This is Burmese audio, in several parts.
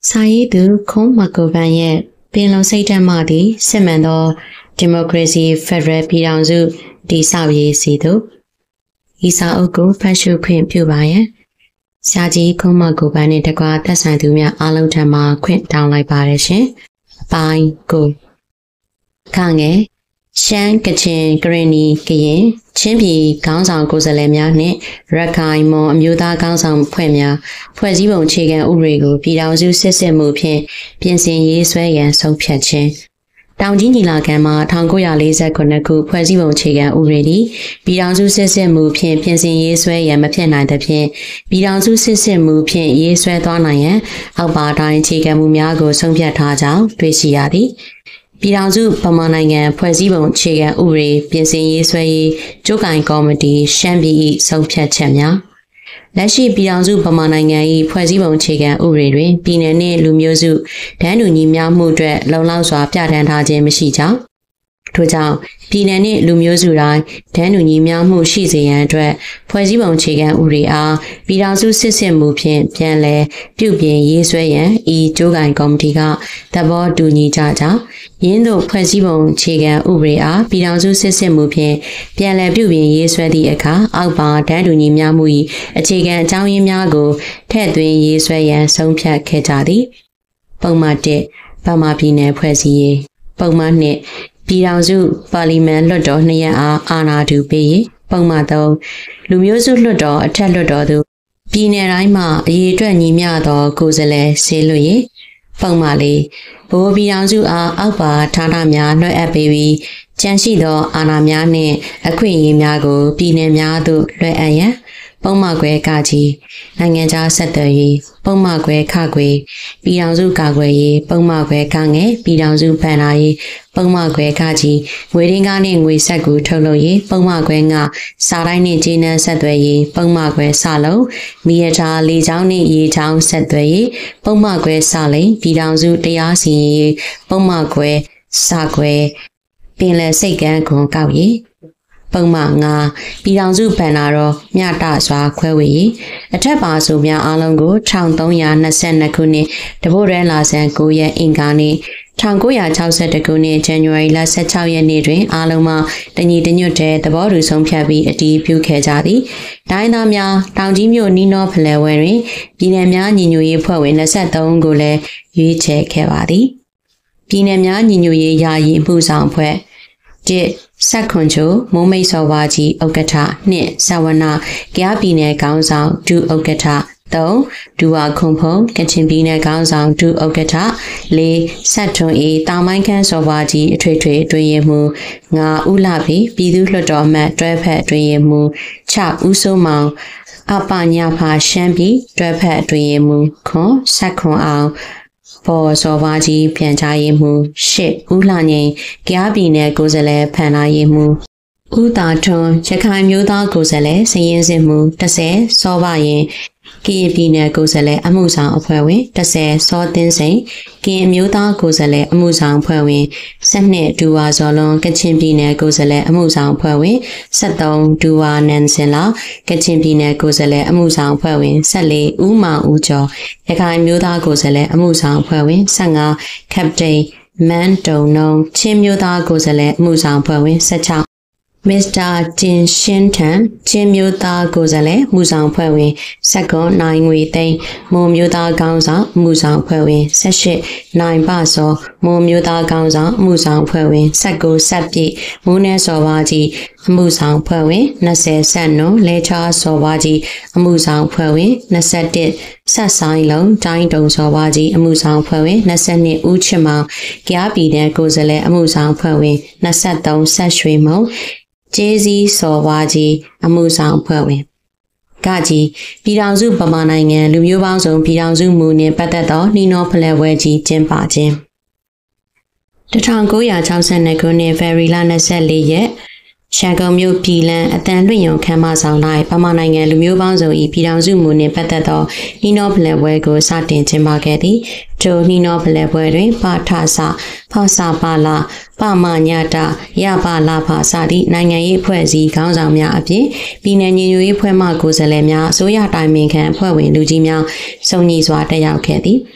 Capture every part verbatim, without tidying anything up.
စာရေးသူခွန်မကိုဗန်ရဲ့ပင်လုံစိတ်ဓာတ်မှသည်စစ်မှန်သောဒီမိုကရေစီဖက်ဒရယ်ပြည်ထောင်စုတည်ဆောက်ရေးစီသို့ဤစာအုပ်ကိုဖတ်ရှုခွင့်ပြုပါရန်ဆရာကြီးခွန်မကိုဗန်နှင့်တကွာသက်ဆိုင်သူများအားလုံးထံမှခွင့်တောင်းလိုက်ပါရရှင်။ပိုင်းကိုခငယ်ရှမ်းကချင်ကရင်နီကရင်ချင်းပြည်ခေါင်းဆောင်ကိုယ်စားလှယ်များနှင့်ရခိုင်မွန်အမျိုးသားခေါင်းဆောင်ဖွဲ့များဖွဲ့စည်းပုံအခြေခံဥပဒေကိုပြည်ထောင်စုစစ်စစ်မှုဖြင့်ပြင်ဆင်ရေးဆွဲရန်ဆုံးဖြတ်ခြင်းတောင်ကြီးညီလာခံမှာ၁၉၄၉ခုဖွဲ့စည်းပုံအခြေခံဥပဒေသည်ပြည်ထောင်စုစစ်စစ်မှုဖြင့်ပြင်ဆင်ရေးဆွဲရန်မဖြစ်နိုင်သဖြင့်ပြည်ထောင်စုစစ်စစ်မှုဖြင့်ရေးဆွဲသွားနိုင်ရန်အောက်ပါတိုင်းအခြေခံမှုများကိုဆုံးဖြတ်ထားကြောင်းတွေ့ရှိရသည်ပြည်ထောင်စုဗမာနိုင်ငံဖွဲ့စည်းပုံအခြေခံဥပဒေပြင်ဆင်ရေးဆွဲရေးကြိုးကိုင်ကော်မတီရှမ်းပြည်၏ဆုံးဖြတ်ချက်များလက်ရှိပြည်ထောင်စုဗမာနိုင်ငံ၏ဖွဲ့စည်းပုံအခြေခံဥပဒေတွင်ပြည်내နှင့်လူမျိုးစုတန်းတူညီမျှမှုအတွက်လုံလောက်စွာပြဋ္ဌာန်းထားခြင်းမရှိကြောင်းထို့ကြောင့်ပြည်내နှင့်လူမျိုးစုတိုင်းတန်းတူညီမျှမှုရှိစေရန်အတွက်ဖွဲ့စည်းပုံအခြေခံဥပဒေအားပြည်ထောင်စုစစ်စစ်မှုဖြင့်ပြန်လည်ပြုပြင်ရေးဆွဲရန်ဤကြိုးကိုင်ကော်မတီကသဘောတူညီကြကြောင်းယင်းသို့ဖွဲ့စည်းပုံအခြေခံဥပဒေအားပြည်ထောင်စုစစ်စစ်မှုဖြင့်ပြန်လည်ပြုပြင်ရေးဆွဲသည့်အခါအောက်ပါတန်းတူညီမျှမှု၏အခြေခံအကြောင်းရင်းများကိုထည့်သွင်းရေးဆွဲရန်ဆုံးဖြတ်ခဲ့ကြသည်ပုံမှန်၁ဗမာပြည်နယ်ဖွဲ့စည်းရေးပုံမှန်၂ပြည်ထောင်စုပါလီမန်လွှတ်တော်နှစ်ရပ်အားအာဏာတူပေးရေးပုံမှန်၃လူမျိုးစုလွှတ်တော်အထက်လွှတ်တော်သို့ပြည်내တိုင်းမှအရေးအတွက်ညီမျှသောကိုယ်စားလှယ်ဆေးလွှတ်ရေးပုံမှန်၄ဘိုးပြည်ထောင်စုအားအောက်ပါဌာနများလွှဲအပ်ပေးပြီးကျန်ရှိသောအာဏာများနှင့်အခွင့်အရေးများကိုပြည်내များသို့လွှဲအပ်ရန်ပုံမှန်ခွဲကကြီးနိုင်ငံခြားဆက်သွယ်ရေးပုံမှန်ခွဲခခွေပြည်ထောင်စုကာကွယ်ရေးပုံမှန်ခွဲခငယ်ပြည်ထောင်စုဖန်လာရေးပုံမှန်ခွဲခကြီးငွေရင်းကားနှင့်ငွေဆက်ကူထုတ်လုပ်ရေးပုံမှန်ခွဲငါစာတိုင်းနှင့်ကျေးနန်းဆက်သွယ်ရေးပုံမှန်ခွဲစလုံးမီရထားလေချောင်းနှင့်ရေချောင်းဆက်သွယ်ရေးပုံမှန်ခွဲစလိန်ပြည်ထောင်စုတရားစီရင်ရေးပုံမှန်ခွဲစခွဲပင်လယ်စိတ်ကမ်းခွန်ကောက်ရေးပုံမှန်၅ပြည်ထောင်စုဗန်နာတော်မြတစွာခွဲဝေရေးအထက်ပါဆိုများအားလုံးကို၁၃၂၂ခုနှစ်တဘို့ရဲလာဆန်၉ရက်အင်္ဂါနေ့၁၉၆၁ခုနှစ်ဇန်နဝါရီလ၁၆ရက်နေ့တွင်အားလုံးမှတညီတညွတ်တဲ့သဘောတူဆုံးဖြတ်ပြီးအတည်ပြုခဲ့ကြသည်တိုင်းသားများတောင်ကြီးမြို့နီးနောဖလဲဝဲတွင်ပြည်내များညီညွတ်ရေးဖွဲ့ဝင်၂၃ဦးကိုလည်းရွေးချယ်ခဲ့ပါသည်ပြည်내များညီညွတ်ရေးယာယီအမှုဆောင်ဖွဲ့၁ဆက်ခွန်ချိုမိုးမိတ်စောဝါကြီးဥက္ကဋ္ဌ၂ဇဝနာကြားပြည်နယ်ခေါင်းဆောင်ဒုဥက္ကဋ္ဌ၃ဒူဝါခွန်ဖုံကချင်ပြည်နယ်ခေါင်းဆောင်ဒုဥက္ကဋ္ဌ၄ဆက်ထွန်အေတောင်ပိုင်းခန်းစောဝါကြီးအထွေထွေအတွင်းရေးမှူး၅ဦးလာပြီပြည်သူ့လွှတ်တော်အမတ်တွဲဖက်အတွင်းရေးမှူး၆ဦးစိုးမောင်အပညာဖာရှမ်းပြည်တွဲဖက်အတွင်းရေးမှူးခွန်ဆက်ခွန်အောင်ပေါ်စောဝါကြီးပြန်ကြားရေးမှူးရှစ်ဦးလှငိန်ကြားပြည်နယ်ကိုယ်စားလှယ်ဖန်လာရေးမှူးဦးတာထွန်းရခိုင်မျိုးသားကိုယ်စားလှယ်စည်ရင်စစ်မှူး၁၀စောပါရင်ကရင်ပြည်နယ်ကိုယ်စားလှယ်အမှုဆောင်အဖွဲ့ဝင်၁၀စောတင်းစိန်ကရင်မျိုးသားကိုယ်စားလှယ်အမှုဆောင်အဖွဲ့ဝင်၁၂ဒူဝါဇော်လွန်ကချင်ပြည်နယ်ကိုယ်စားလှယ်အမှုဆောင်အဖွဲ့ဝင်၁၃ဒူဝါနန်စင်လာကချင်ပြည်နယ်ကိုယ်စားလှယ်အမှုဆောင်အဖွဲ့ဝင်၁၄ဦးမောင်ဦးကျော်ရခိုင်မျိုးသားကိုယ်စားလှယ်အမှုဆောင်အဖွဲ့ဝင်၁၅ကပတိန်မန်တုံနုံချင်းမျိုးသားကိုယ်စားလှယ်အမှုဆောင်အဖွဲ့ဝင်၁၆မစ္စတာတင်ရှင်းထန်ချင်းမျိုးသားကိုယ်စားလှယ်မှုဆောင်ဖွဲ့ဝင်စက္ကွန်နိုင်ငွေသိန်းမွန်မျိုးသားကောင်းဆောင်မှုဆောင်ဖွဲ့ဝင်၁၈နိုင်ပစောမွန်မျိုးသားကောင်းဆောင်မှုဆောင်ဖွဲ့ဝင်၁၉ဆက်ပြည့်မိုးနဲစော်ပါကြီးအမှုဆောင်ဖွဲ့ဝင်၂၀ဆက်နုံလဲချားစော်ပါကြီးအမှုဆောင်ဖွဲ့ဝင်၂၁ဆက်ဆိုင်လုံးတိုင်းတုံစော်ပါကြီးအမှုဆောင်ဖွဲ့ဝင်၂၂ဦးချစ်မောင်ကြားပြည်နယ်ကိုယ်စားလှယ်အမှုဆောင်ဖွဲ့ဝင်၂၃ဆက်ရွှေမုံကျေးဇီးစော်ဝါကြီးအမှုဆောင်ဖွဲ့ဝင်ကကြီးပြည်ထောင်စုဗမာနိုင်ငံလူမျိုးပေါင်းစုံပြည်ထောင်စုမူနှင့်ပတ်သက်သောနှီးနှောဖလှယ်ပွဲကြီးကျင်းပခြင်း၁၉၆၂ခုနှစ်ဖေဖော်ဝါရီလ၂၄ရက်ရှမ်းကုန်မြို့ပြည်လန်းအတန်လွင့်ရုံခမ်းမဆောင်၌ဗမာနိုင်ငံလူမျိုးပေါင်းစုံ၏ပြည်ထောင်စုမူနှင့်ပတ်သက်သောနှီးနှောဖလှယ်ပွဲကိုစတင်ကျင်းပခဲ့သည်ထိုနှီးနှောဖလှယ်ပွဲတွင်ပါထဆဖဆပါလာပမညတရပါလာဖစသည့်နိုင်ငံရေးအဖွဲ့အစည်းခေါင်းဆောင်များအပြင်ပြည်내ညီညွတ်ရေးဖွဲ့မှကိုယ်စားလှယ်များအစိုးရတိုင်ပင်ခံအဖွဲ့ဝင်လူကြီးများစုံညီစွာတက်ရောက်ခဲ့သည်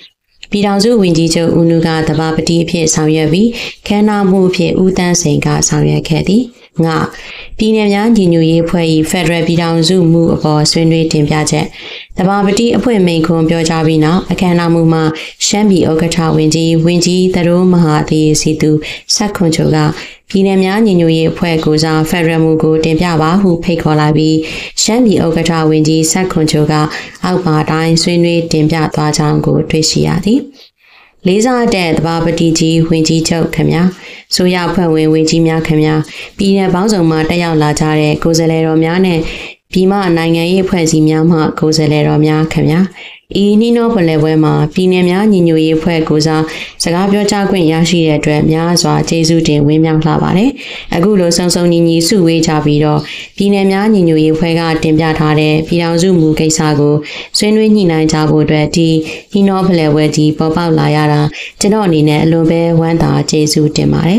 ပြည်ထောင်စုဝန်ကြီးချုပ်ဦးနုကတဘာပတိအဖြစ်ဆောင်ရွက်ပြီးခမ်းနားမှုအဖြစ်ဦးတန်းစိန်ကဆောင်ရွက်ခဲ့သည်ငါပြည်내များညီညွတ်ရေးအဖွဲ့၏ဖက်ဒရယ်ပြည်ထောင်စုမှုအပေါ်ဆွေးနွေးတင်ပြချက်တဘာပတိအဖွဲ့မိန့်ခွန်းပြောကြားပြီးနောက်အခမ်းအနားမှုမှာရှမ်းပြည်ဥက္ကဋ္ဌဝန်ကြီးဝန်ကြီးသရိုးမဟာသီစီသူဆက်ခွန်ချိုကပြည်내များညီညွတ်ရေးအဖွဲ့ကိုစားဖက်ဒရယ်မှုကိုတင်ပြပါဟုဖိတ်ခေါ်လာပြီးရှမ်းပြည်ဥက္ကဋ္ဌဝန်ကြီးဆက်ခွန်ချိုကအောက်ပါတိုင်းဆွေးနွေးတင်ပြသွားကြောင်းကိုတွေ့ရှိရသည်လေးစားတဲ့တဘာပတိကြီးဝင်ကြီးချုပ်ခင်ဗျာဆိုရဖွဲ့ဝင်ဝင်ကြီးများခင်ဗျာပြည်내ပေါင်းစုံမှာတက်ရောက်လာကြတဲ့ကိုယ်စားလှယ်တော်များနဲ့ပြည်မနိုင်ငံရေးအဖွဲ့အစည်းများမှကိုယ်စားလှယ်တော်များခင်ဗျာဤနီနောပလဲပွဲမှာပြည်내များညီညွတ်ရေးအဖွဲ့ကိုစားစကားပြောကြားခွင့်ရရှိတဲ့အတွက်များစွာကျေးဇူးတင်ဝင်းမြောက်လှပါတယ်အခုလိုဆုံဆုံညီညီစုဝေးကြပြီးတော့ပြည်내များညီညွတ်ရေးအဖွဲ့ကတင်ပြထားတဲ့ပြည်ထောင်စုမူကိစ္စကိုဆွေးနွေးညှိနှိုင်းကြဖို့အတွက်ဒီနီနောပလဲပွဲကြီးပေါ်ပေါက်လာရတာကျွန်တော်အနေနဲ့အလွန်ပဲဝမ်းသာကျေးဇူးတင်ပါတယ်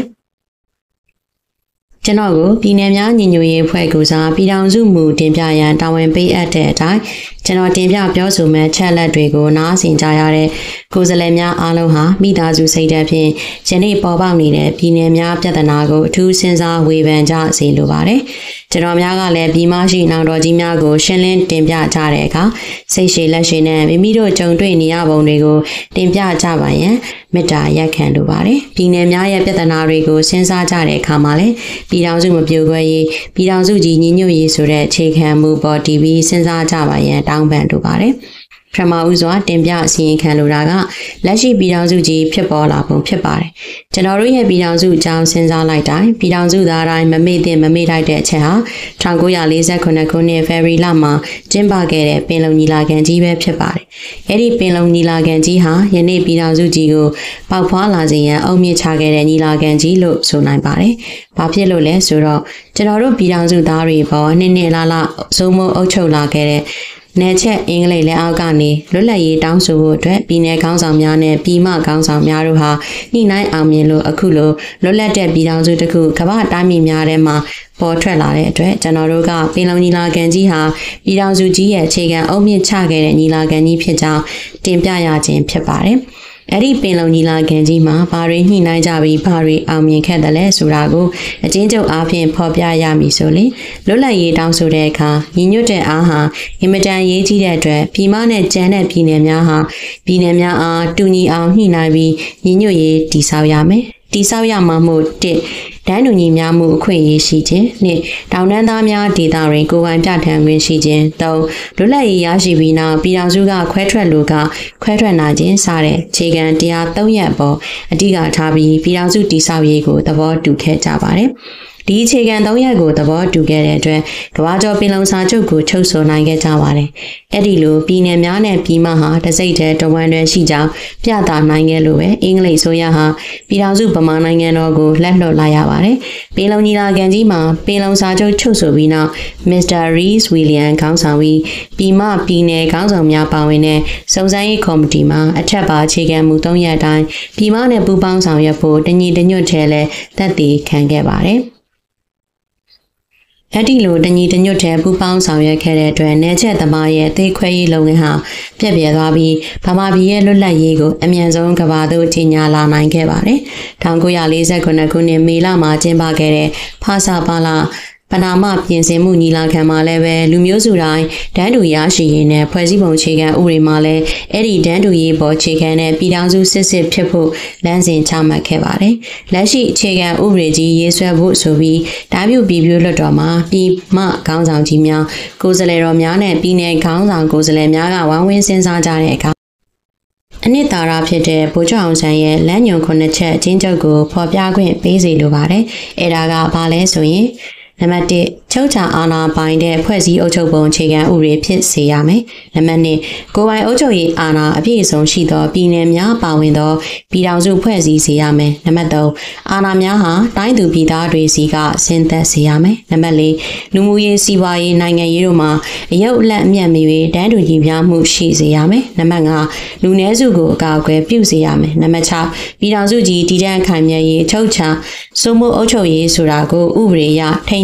ကျွန်တော်ကိုပြည်내များညီညွတ်ရေးအဖွဲ့ကိုစားပြည်ထောင်စုမူတင်ပြရန်တာဝန်ပေးအပ်တဲ့အတိုင်းကျွန်တော်တင်ပြပြောဆိုမဲ့ချက်လက်တွေကိုနားဆင်ကြရတဲ့ကိုယ်စားလှယ်များအားလုံးဟာမိသားစုစိတ်ဓာတ်ဖြင့်ယနေ့ပေါ်ပေါက်နေတဲ့ပြည်내များပြဿနာကိုအထူးစဉ်းစားဝေဖန်ကြစေလိုပါတယ်ကျွန်တော်များကလည်းပြည်မရှိနောင်တော်ကြီးများကိုရှင်းလင်းတင်ပြကြတဲ့အခါစိတ်ရှည်လက်ရှည်နဲ့မိမိတို့ကြုံတွေ့နေရပုံတွေကိုတင်ပြကြပါရန်မေတ္တာရက်ခံလိုပါတယ်ပြည်내များရဲ့ပြဿနာတွေကိုစဉ်းစားကြတဲ့အခါမှာလည်းပြည်ထောင်စုမပြိုကွဲရေးပြည်ထောင်စုကြီးညီညွတ်ရေးဆိုတဲ့အခြေခံမူပေါ်တည်ပြီးစဉ်းစားကြပါရန်တောင်းပန်လိုပါတယ်ပထမဦးစွာတင်ပြအစီရင်ခံလိုတာကလက်ရှိပြည်ထောင်စုကြီးဖြစ်ပေါ်လာပုံဖြစ်ပါတယ်ကျွန်တော်တို့ရဲ့ပြည်ထောင်စုအကြောင်းစဉ်းစားလိုက်တိုင်းပြည်ထောင်စုသားတိုင်းမမေ့သင့်မမေ့ထိုက်တဲ့အချက်ဟာ၁၉၄၇ခုနှစ်ဖေဖော်ဝါရီလမှာကျင်းပခဲ့တဲ့ပင်လုံညီလာခံကြီးပဲဖြစ်ပါတယ်အဲ့ဒီပင်လုံညီလာခံကြီးဟာယနေ့ပြည်ထောင်စုကြီးကိုပေါက်ဖွားလာစေရန်အုံမြင့်ချခဲ့တဲ့ညီလာခံကြီးလို့ဆိုနိုင်ပါတယ်ဘာဖြစ်လို့လဲဆိုတော့ကျွန်တော်တို့ပြည်ထောင်စုသားတွေပေါ်နှစ်နှစ်လလစိုးမိုးအုပ်ချုပ်လာခဲ့တဲ့နယ်ချက်အင်္ဂလိပ်လက်အောက်ကနေလွတ်လပ်ရေးတောင်းဆိုဖို့အတွက်ပြည်내ခေါင်းဆောင်များနဲ့ပြည်မခေါင်းဆောင်များတို့ဟာညှိနှိုင်းအောင်မြင်လို့အခုလိုလွတ်လပ်တဲ့ပြည်ထောင်စုတစ်ခုကမ္ဘာတိုင်းပြည်များထဲမှာပေါ်ထွက်လာတဲ့အတွက်ကျွန်တော်တို့ကပင်လုံညီလာခံကြီးဟာပြည်ထောင်စုကြီးရဲ့အခြေခံအုတ်မြင့်ချခဲ့တဲ့ညီလာခံကြီးဖြစ်ကြောင်းတင်ပြရခြင်းဖြစ်ပါတယ်အဲ့ဒီပင်လုံညီလာခံကြီးမှာဘာတွေညှိနှိုင်းကြပြီးဘာတွေအောင်မြင်ခဲ့တယ်လဲဆိုတာကိုအချင်းချုပ်အားဖြင့်ဖော်ပြရမည်ဆိုရင်လွတ်လပ်ရေးတောင်းဆိုတဲ့အခါညီညွတ်တဲ့အားဟာအင်မတန်ရေးကြီးတဲ့အတွက်ပြည်မနဲ့ကျန်တဲ့ပြည်နယ်များဟာပြည်နယ်များအားတူညီအောင်ညှိနှိုင်းပြီးညီညွတ်ရေးတည်ဆောက်ရမယ်တိဆောက်ရမှာမို့တစ်ဒန်းတူညီများမှုအခွင့်အရေးရှိခြင်းနှစ်တောင်တန်းသားများဒေသတွင်ကိုယ်ပိုင်ပြဋ္ဌာန်းခွင့်ရှိခြင်းသုံးလွတ်လပ်ရေးရရှိပြီးနောက်ပြည်ထောင်စုကခွဲထွက်လိုကခွဲထွက်နိုင်ခြင်းစတဲ့ခြေခံတရား၃ရပ်ပေါ်အဓိကထားပြီးပြည်ထောင်စုတည်ဆောက်ရေးကိုသဘောတူခဲ့ကြပါတယ်ဒီအခြေခံ၃ရပ်ကိုသဘောတူခဲ့တဲ့အတွက်ကမ္ဘာကျော်ပင်လုံစာချုပ်ကိုချုပ်ဆိုနိုင်ခဲ့ကြပါတယ်။အဲ့ဒီလိုပြည်내များနဲ့ပြည်မဟာတစိမ့်တဲ့တဝန်တွေရှိကြောင်းပြသနိုင်ခဲ့လို့ပဲအင်္ဂလိပ်ဆိုရဟာပြည်ထောင်စုဗမာနိုင်ငံတော်ကိုလက်လွှတ်လိုက်ရပါတယ်။ပင်လုံညီလာခံကြီးမှာပင်လုံစာချုပ်ချုပ်ဆိုပြီးနောက်မစ္စတာရီစ်ဝီလျံခေါင်းဆောင်ပြီးပြည်မပြည်내ခေါင်းဆောင်များပါဝင်တဲ့စုံစမ်းရေးကော်မတီမှာအထက်ပါအခြေခံမူ၃ရပ်အတိုင်းပြည်မနဲ့ပူးပေါင်းဆောင်ရွက်ဖို့တညီတညွတ်ထဲလဲသက်တည်ခံခဲ့ပါတယ်။အဲ့ဒီလိုတညီတညွတ်တဲ့ပူပေါင်းဆောင်ရွက်ခဲ့တဲ့အတွက်နယ်ချက်သမားရဲ့အသေးခွဲရေးလုပ်ငန်းဟာပြက်ပြဲသွားပြီးဗမာပြည်ရဲ့လွတ်လပ်ရေးကိုအမြန်ဆုံးကမ္ဘာသို့ကြီးညာလာနိုင်ခဲ့ပါတယ်။၁၉၄၇ခုနှစ်မေလမှာကျင်းပခဲ့တဲ့ဖာစာပါလာပနာမပြင်ဆင်မှုညီလာခံမှာလည်းပဲလူမျိုးစုတိုင်းဒန်းတူရရှိရေးနဲ့ဖွဲ့စည်းပုံအခြေခံဥပဒေမှာလည်းအဲ့ဒီဒန်းတူရေးပေါ်အခြေခံတဲ့ပြည်ထောင်စုစစ်စစ်ဖြစ်ဖို့လမ်းစဉ်ချမှတ်ခဲ့ပါတယ်။လက်ရှိအခြေခံဥပဒေကြီးရေးဆွဲဖို့ဆိုပြီးဓာပြုပြည်ပြလွှတ်တော်မှာပြည်မခေါင်းဆောင်ကြီးများကိုယ်စားလှယ်တော်များနဲ့ပြည်내ခေါင်းဆောင်ကိုယ်စားလှယ်များကဝိုင်းဝန်းစဉ်းစားကြတဲ့အခါအနှစ်သာရဖြစ်တဲ့ဗိုလ်ချုပ်အောင်ဆန်းရဲ့လမ်းညွှန်ခုနှစ်ချက်အချင်းချုပ်ကိုဖော်ပြခွင့်ပေးစီလိုပါတယ်။အဲ့ဒါကဘာလဲဆိုရင်နံပါတ်၁ချုပ်ချာအာဏာပိုင်တဲ့ဖွဲ့စည်းအုပ်ချုပ်ပုံအခြေခံဥပဒေဖြစ်စေရမယ်။နံပါတ်၂ကိုယ်ပိုင်အုပ်ချုပ်ရေးအာဏာအပြည့်အစုံရှိသောပြည်နယ်များပါဝင်သောပြည်ထောင်စုဖွဲ့စည်းစေရမယ်။နံပါတ်၃အာဏာများဟာတိုင်းသူပြည်သားတွေစီကဆင်းသက်စေရမယ်။နံပါတ်၄လူမှုရေးစီးပွားရေးနိုင်ငံရေးတို့မှာအယုတ်အလတ်အမြတ်မီ၍တန်းတူညီမျှမှုရှိစေရမယ်။နံပါတ်၅လူနည်းစုကိုအကာအကွယ်ပြုစေရမယ်။နံပါတ်၆ပြည်ထောင်စုကြီးတည်တံ့ခိုင်မြဲရေးချုပ်ချာစိုးမိုးအုပ်ချုပ်ရေးဆိုတာကိုဥပဒေအရထိန်း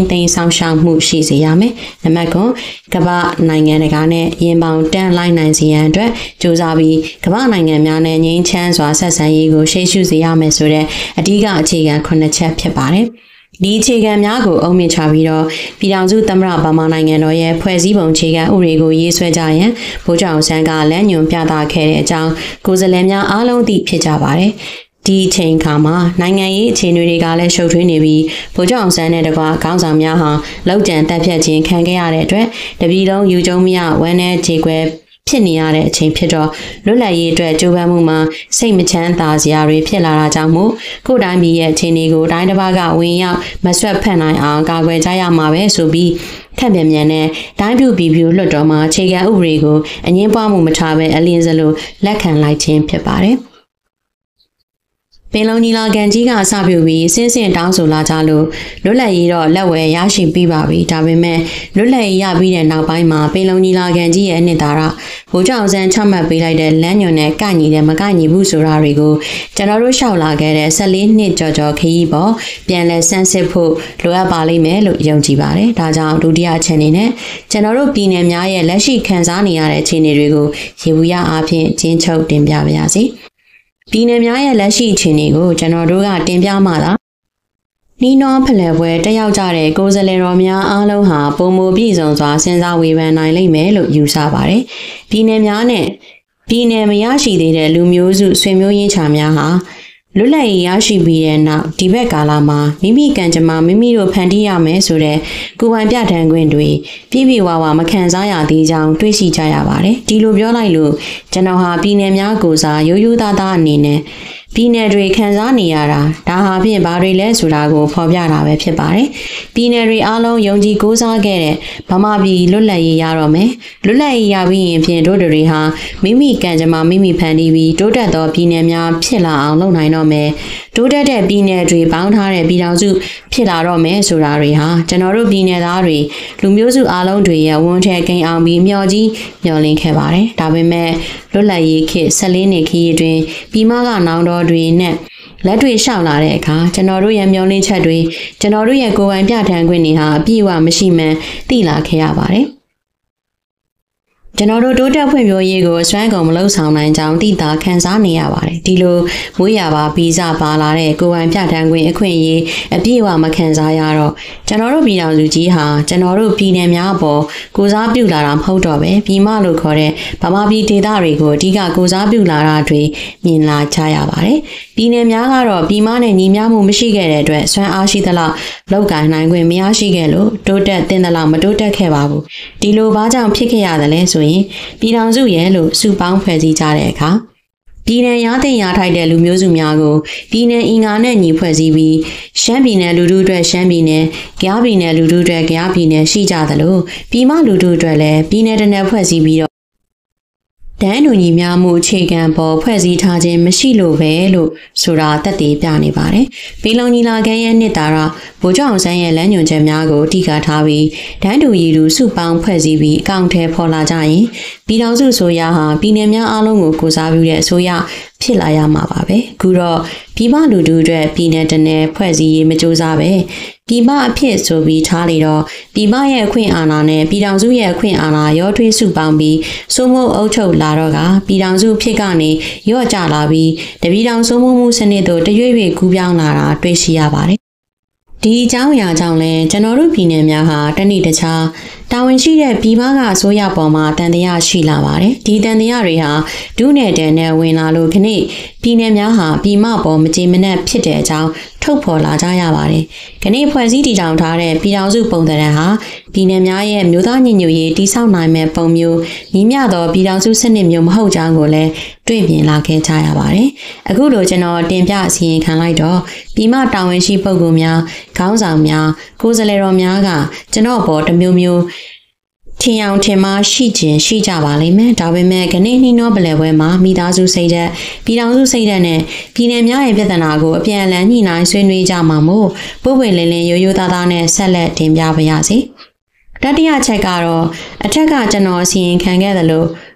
သိမ်းဆောင်ရှောက်မှုရှိစေရမယ်။နံပါတ်ကိုကမ္ဘာနိုင်ငံတကာနဲ့ရင်ပေါင်တန်းလိုက်နိုင်စေရန်အတွက်ကြိုးစားပြီးကမ္ဘာနိုင်ငံများနဲ့ငြိမ်းချမ်းစွာဆက်ဆံရေးကိုရှေ့ရှုစေရမယ်ဆိုတဲ့အဓိကအခြေခံခုနှစ်ချက်ဖြစ်ပါတယ်။ဒီအခြေခံများကိုအုံမြင့်ချပြီးတော့ပြည်ထောင်စုသမ္မတဗမာနိုင်ငံတော်ရဲ့ဖွဲ့စည်းပုံအခြေခံဥပဒေကိုရေးဆွဲကြရန်ဗိုလ်ချုပ်အောင်ဆန်းကလမ်းညွှန်ပြသခဲ့တဲ့အကြောင်းကိုယ်စားလှယ်များအားလုံးသိဖြစ်ကြပါတယ်။ဒီအချိန်ခါမှာနိုင်ငံရေးအခြေအနေတွေကလည်းရှုပ်ထွေးနေပြီးဗိုလ်ချုပ်အောင်ဆန်းနဲ့တကွခေါင်းဆောင်များဟာလောက်ကျန်တက်ဖြတ်ခြင်းခံခဲ့ရတဲ့အတွက်တပြည်လုံးယူကျုံမရဝမ်းနဲ့ခြေခွဲဖြစ်နေရတဲ့အချိန်ဖြစ်တော့လွတ်လပ်ရေးအတွက်ကြိုးပမ်းမှုမှာစိတ်မချမ်းသာစရာတွေဖြစ်လာတာကြောင့်မို့ကိုယ်တိုင်းပြည်ရဲ့အခြေအနေကိုတိုင်းတစ်ပါးကဝင်ရောက်မဆွတ်ဖက်နိုင်အောင်ကာကွယ်ကြရမှာပဲဆိုပြီးခက်မြန်မြန်နဲ့တိုင်းပြူပြည်ပြူလွှတ်တော်မှာခြေခံဥပဒေကိုအငင်းပွားမှုမထားဘဲအလင်းစလိုလက်ခံလိုက်ခြင်းဖြစ်ပါတယ်။ပင်လုံညီလာခံကြီးကအစပြုပြီးစင်းစင်တောင်းဆိုလာကြလို့လွတ်လပ်ရေးတော့လက်ဝဲရရှိပြီးပါပြီဒါပေမဲ့လွတ်လပ်ရေးရပြီးတဲ့နောက်ပိုင်းမှာပင်လုံညီလာခံကြီးရဲ့အနှစ်သာရဗိုလ်ချုပ်အောင်ဆန်းချမှတ်ပေးလိုက်တဲ့လမ်းညွှန်နဲ့ကန့်ညီတဲ့မကန့်ညီဘူးဆိုတာတွေကိုကျွန်တော်တို့ရှောက်လာခဲ့တဲ့၁၄နှစ်ကျော်ကျော်ခရီးပေါ်ပြန်လည်ဆန်းစစ်ဖို့လိုအပ်ပါလိမ့်မယ်လို့ယုံကြည်ပါတယ်ဒါကြောင့်ဒုတိယအချက်အနေနဲ့ကျွန်တော်တို့ပြည်နယ်များရဲ့လက်ရှိခံစားနေရတဲ့အခြေအနေတွေကိုရေဘူးရအားဖြင့်ကျင်းချုပ်တင်ပြပါရစေပြည်နယ်များရဲ့လက်ရှိအခြေအနေကိုကျွန်တော်တို့ကတင်ပြမှသာနှီးနှောဖလှယ်ပွဲတက်ရောက်ကြတဲ့ကိုယ်စားလှယ်တော်များအားလုံးဟာပုံမူပြည့်စုံစွာစဉ်းစားဝေဖန်နိုင်လိမ့်မယ်လို့ယူဆပါတယ်။ပြည်နယ်များနဲ့ပြည်နယ်မရရှိသေးတဲ့လူမျိုးစုဆွေမျိုးရင်းချာများဟာလွတ်လပ်ရေးရရှိပြီးတဲ့နောက်ဒီဘက်ကာလမှာမိမိကံကြမ္မာမိမိတို့ဖန်တီးရမယ်ဆိုတဲ့ကိုယ်ပိုင်ပြဋ္ဌာန်းခွင့်တွေပြည့်ပြည့်ဝဝမခံစားရသေးကြောင်းတွေးရှိကြရပါတယ်။ဒီလိုပြောလိုက်လို့ကျွန်တော်ဟာပြည်နယ်များကိုစားရိုးရိုးသားသားအနေနဲ့ပြည်နယ်တွေခံစားနေရတာဒါဟာဖြင့်ဘာတွေလဲဆိုတာကိုဖော်ပြတာပဲဖြစ်ပါတယ်။ပြည်နယ်တွေအားလုံးယုံကြည်ကိုးစားခဲ့တဲ့ဗမာပြည်လွတ်လပ်ရေးရတော့မယ်။လွတ်လပ်ရေးရပြီးရင်ဖြင့်တို့တွေဟာမိမိကံကြမ္မာမိမိဖန်တီးပြီးတိုးတက်သောပြည်နယ်များဖြစ်လာအောင်လုပ်နိုင်တော့မယ်။တိုးတက်တဲ့ပြည်နယ်တွေပေါင်းထားတဲ့ပြည်ထောင်စုဖြစ်လာတော့မယ်ဆိုတာတွေဟာကျွန်တော်တို့ပြည်နယ်သားတွေလူမျိုးစုအားလုံးတွေရဲ့ဝန်ထဲကိန်းအောင်ပြီးမျှော်ကြီးမျှော်လင့်ခဲ့ပါတယ်။ဒါပေမဲ့လွတ်လပ်ရေးခေတ်၁၄နှစ်ခရီးတွင်ပြည်မကနောင်တော်တွေနဲ့လက်တွေရှောက်လာတဲ့အခါကျွန်တော်တို့ရဲ့မျှော်လင့်ချက်တွေကျွန်တော်တို့ရဲ့ကိုယ်ပိုင်ပြဋ္ဌာန်းခွင့်တွေဟာအပြည့်အဝမရှိမှန်းသိလာခဲ့ရပါတယ်။ကျွန်တော်တို့တိုးတက်ဖွံ့ဖြိုးရေးကိုစွမ်းကုန်မလုပ်ဆောင်နိုင်ကြောင်းသိသာခံစားနေရပါတယ်။ဒီလိုမွေးရပါဗီဇပါလာတဲ့ကိုယ်ပိုင်ပြဋ္ဌာန်းခွင့်အခွင့်အရေးအပြည့်အဝမခံစားရတော့ကျွန်တော်တို့ပြည်တော်စုကြီးဟာကျွန်တော်တို့ပြည်နယ်များအပေါ်ကိုစားပြုလာတာမဟုတ်တော့ပဲပြည်မလို့ခေါ်တဲ့ဗမာပြည်ဒေသတွေကိုအဓိကကိုစားပြုလာတာတွေမြင်လာကြရပါတယ်။ပြည်နယ်များကတော့ပြည်မနဲ့ညီမျှမှုမရှိခဲ့တဲ့အတွက်စွမ်းအားရှိသလောက်လောက်ကိုင်းနိုင်ခွင့်မရရှိခဲ့လို့တိုးတက်တင်သလောက်မတိုးတက်ခဲ့ပါဘူး။ဒီလိုဘာကြောင့်ဖြစ်ခဲ့ရတယ်လဲဆိုရင်ပြည်ထောင်စုရဲ့လို့စုပေါင်းဖွဲ့စည်းကြတဲ့အခါပြည်နယ်ရတဲ့ရထိုက်တဲ့လူမျိုးစုများကိုပြည်နယ်အင်္ဂါနဲ့ညီဖွဲ့စည်းပြီးရှမ်းပြည်နယ်လူထုအတွက်ရှမ်းပြည်နယ်၊ကယားပြည်နယ်လူထုအတွက်ကယားပြည်နယ်ရှိကြသလိုပြည်မလူထုအတွက်လည်းပြည်နယ်တစ်နယ်ဖွဲ့စည်းပြီးတော့တန်းတူညီမျှမှုအခြေခံပေါ်ဖွဲ့စည်းထားခြင်းမရှိလို့ပဲလို့ဆိုတာသက်သေပြနေပါတယ်။ပြည်လုံးညီလာခံရဲ့နှစ်သာရဗိုလ်ချုပ်အောင်ဆန်းရဲ့လမ်းညွှန်ချက်များကိုအဓိကထားပြီးတန်းတူရည်သူစုပေါင်းဖွဲ့စည်းပြီးအကောင့်ထဲပေါ်လာကြရင်ပြည်ထောင်စုဆိုရဟာပြည်နယ်များအားလုံးကိုကိုစားပြုတဲ့အစိုးရဖြစ်လာရမှာပါပဲ။အခုတော့ပြည်ပလူထုအတွက်ပြည်နယ်တနယ်ဖွဲ့စည်းရေးမကြိုးစားပဲပြည်ပအဖြစ်ဆိုပြီးထားလေတော့ပြည်ပရဲ့အခွင့်အာဏာနဲ့ပြည်ထောင်စုရဲ့အခွင့်အာဏာရောထွေးစုပေါင်းပြီးစိုးမိုးအုပ်ချုပ်လာတော့ကပြည်ထောင်စုဖြစ်ကနေရော့ကျလာပြီးတပြည်ထောင်စိုးမိုးမှုစနစ်တို့တရွေ့ရွေ့ကူးပြောင်းလာတာတွေ့ရှိရပါတယ်။ဒီအကြောင်းအရာကြောင့်လဲကျွန်တော်တို့ပြည်နယ်များဟာတနေ့တခြားတာဝန်ရှိတဲ့ပြည်ပကအစိုးရပေါ်မှာတန်တရားရှိလာပါတယ်။ဒီတန်တရားတွေဟာဒုနယ်တန်နဲ့ဝင်လာလို့ခဏပြည်နယ်များဟာပြည်မပေါ်မကြေမနက်ဖြစ်တဲ့အကြောင်းထုတ်ဖော်လာကြရပါတယ်။ခဏဖွဲ့စည်းတည်ထောင်ထားတဲ့ပြည်ထောင်စုပုံသဏ္ဍာန်ဟာပြည်နယ်များရဲ့မျိုးသားညီညွတ်ရေးတည်ဆောက်နိုင်မဲ့ပုံမျိုးညီမျှသောပြည်ထောင်စုစနစ်မျိုးမဟုတ်ကြောင်းကိုလည်းတွေ့မြင်လာခဲ့ကြရပါတယ်။အခုလိုကျွန်တော်တင်ပြအစီရင်ခံလိုက်တော့ပြည်မတာဝန်ရှိပုဂ္ဂိုလ်များခေါင်းဆောင်များကိုယ်စားလှယ်တော်များကကျွန်တော်ပေါ်တစ်မျိုးမျိုးထင်အောင်ထင်မရှိခြင်းရှိကြပါလိမ့်မယ်ဒါပေမဲ့ခဏနှီးနှောပလဲပွဲမှာမိသားစုစိတ်ဓာတ်ပြည်ထောင်စုစိတ်ဓာတ်နဲ့ပြည်နယ်များရဲ့ပြဿနာကိုအပြန်အလှန်ညှိနှိုင်းဆွေးနွေးကြမှာမို့ပုပ်ပွင့်လင်းလင်းရိုးရိုးသားသားနဲ့ဆက်လက်တင်ပြပါရစေတတိယချက်ကတော့အထက်ကကျွန်တော်အစီရင်ခံခဲ့သလို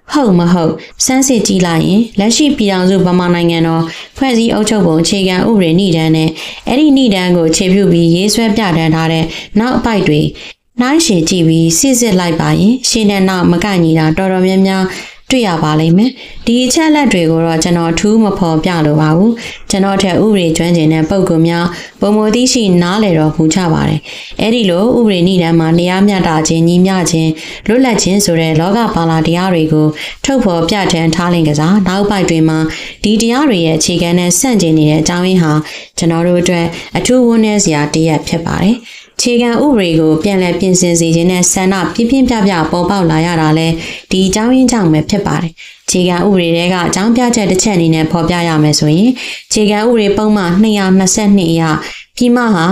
ဟုတ်မဟုတ်စမ်းစစ်ကြည့်လိုက်ရင်လက်ရှိပြည်ထောင်စုဗမာနိုင်ငံတော်ဖွဲ့စည်းအုပ်ချုပ်ပုံအခြေခံဥပဒေနှိဒန်းနဲ့အဲ့ဒီနှိဒန်းကိုခြေပြုပြီးရေးဆွဲပြဋ္ဌာန်းထားတဲ့နောက်အပိုက်တွေနှိုင်းယှဉ်ကြည့်ပြီးစစ်စစ်လိုက်ပါရင်ရှင်းတဲ့နောက်မကန့်ညီတာတော်တော်များများတွေ့ရပါလိမ့်မယ်ဒီအချက်လက်တွေကိုတော့ကျွန်တော်ထူးမဖော်ပြလိုပါဘူးကျွန်တော်ထက်ဥပဒေကျွမ်းကျင်တဲ့ပုဂ္ဂိုလ်များပုံမသိရှိနားလည်တော်မူကြပါတယ်အဲ့ဒီလိုဥပဒေနိဒန်းမှာတရားမျှတခြင်းညီမျှခြင်းလွတ်လပ်ခြင်းဆိုတဲ့လောကပါလာတရားတွေကိုထုတ်ဖော်ပြဋ္ဌာန်းထားလင်ကစားနောက်ပိုက်တွေမှာဒီတရားတွေရဲ့အခြေခံနဲ့ဆန့်ကျင်နေတဲ့အကြောင်းရင်းဟာကျွန်တော်တို့အတွက်အထူးဝန်းနည်းစရာတစ်ရပ်ဖြစ်ပါတယ်ခြေခံဥပဒေကိုပြန်လည်ပြင်ဆင်စေခြင်းနဲ့ဆန္ဒပြင်းပြင်းပြပြပေါ်ပေါက်လာရတာလဲဒီအကြောင်းရင်းကြောင့်ပဲဖြစ်ပါတယ်။ခြေခံဥပဒေတွေကအကြောင်းပြချက်တစ်ချက်အနေနဲ့ဖော်ပြရမယ်ဆိုရင်ခြေခံဥပဒေပုံမှန်နှစ်ရာနှစ်ဆယ့်နှစ်အရပြည်မဟာ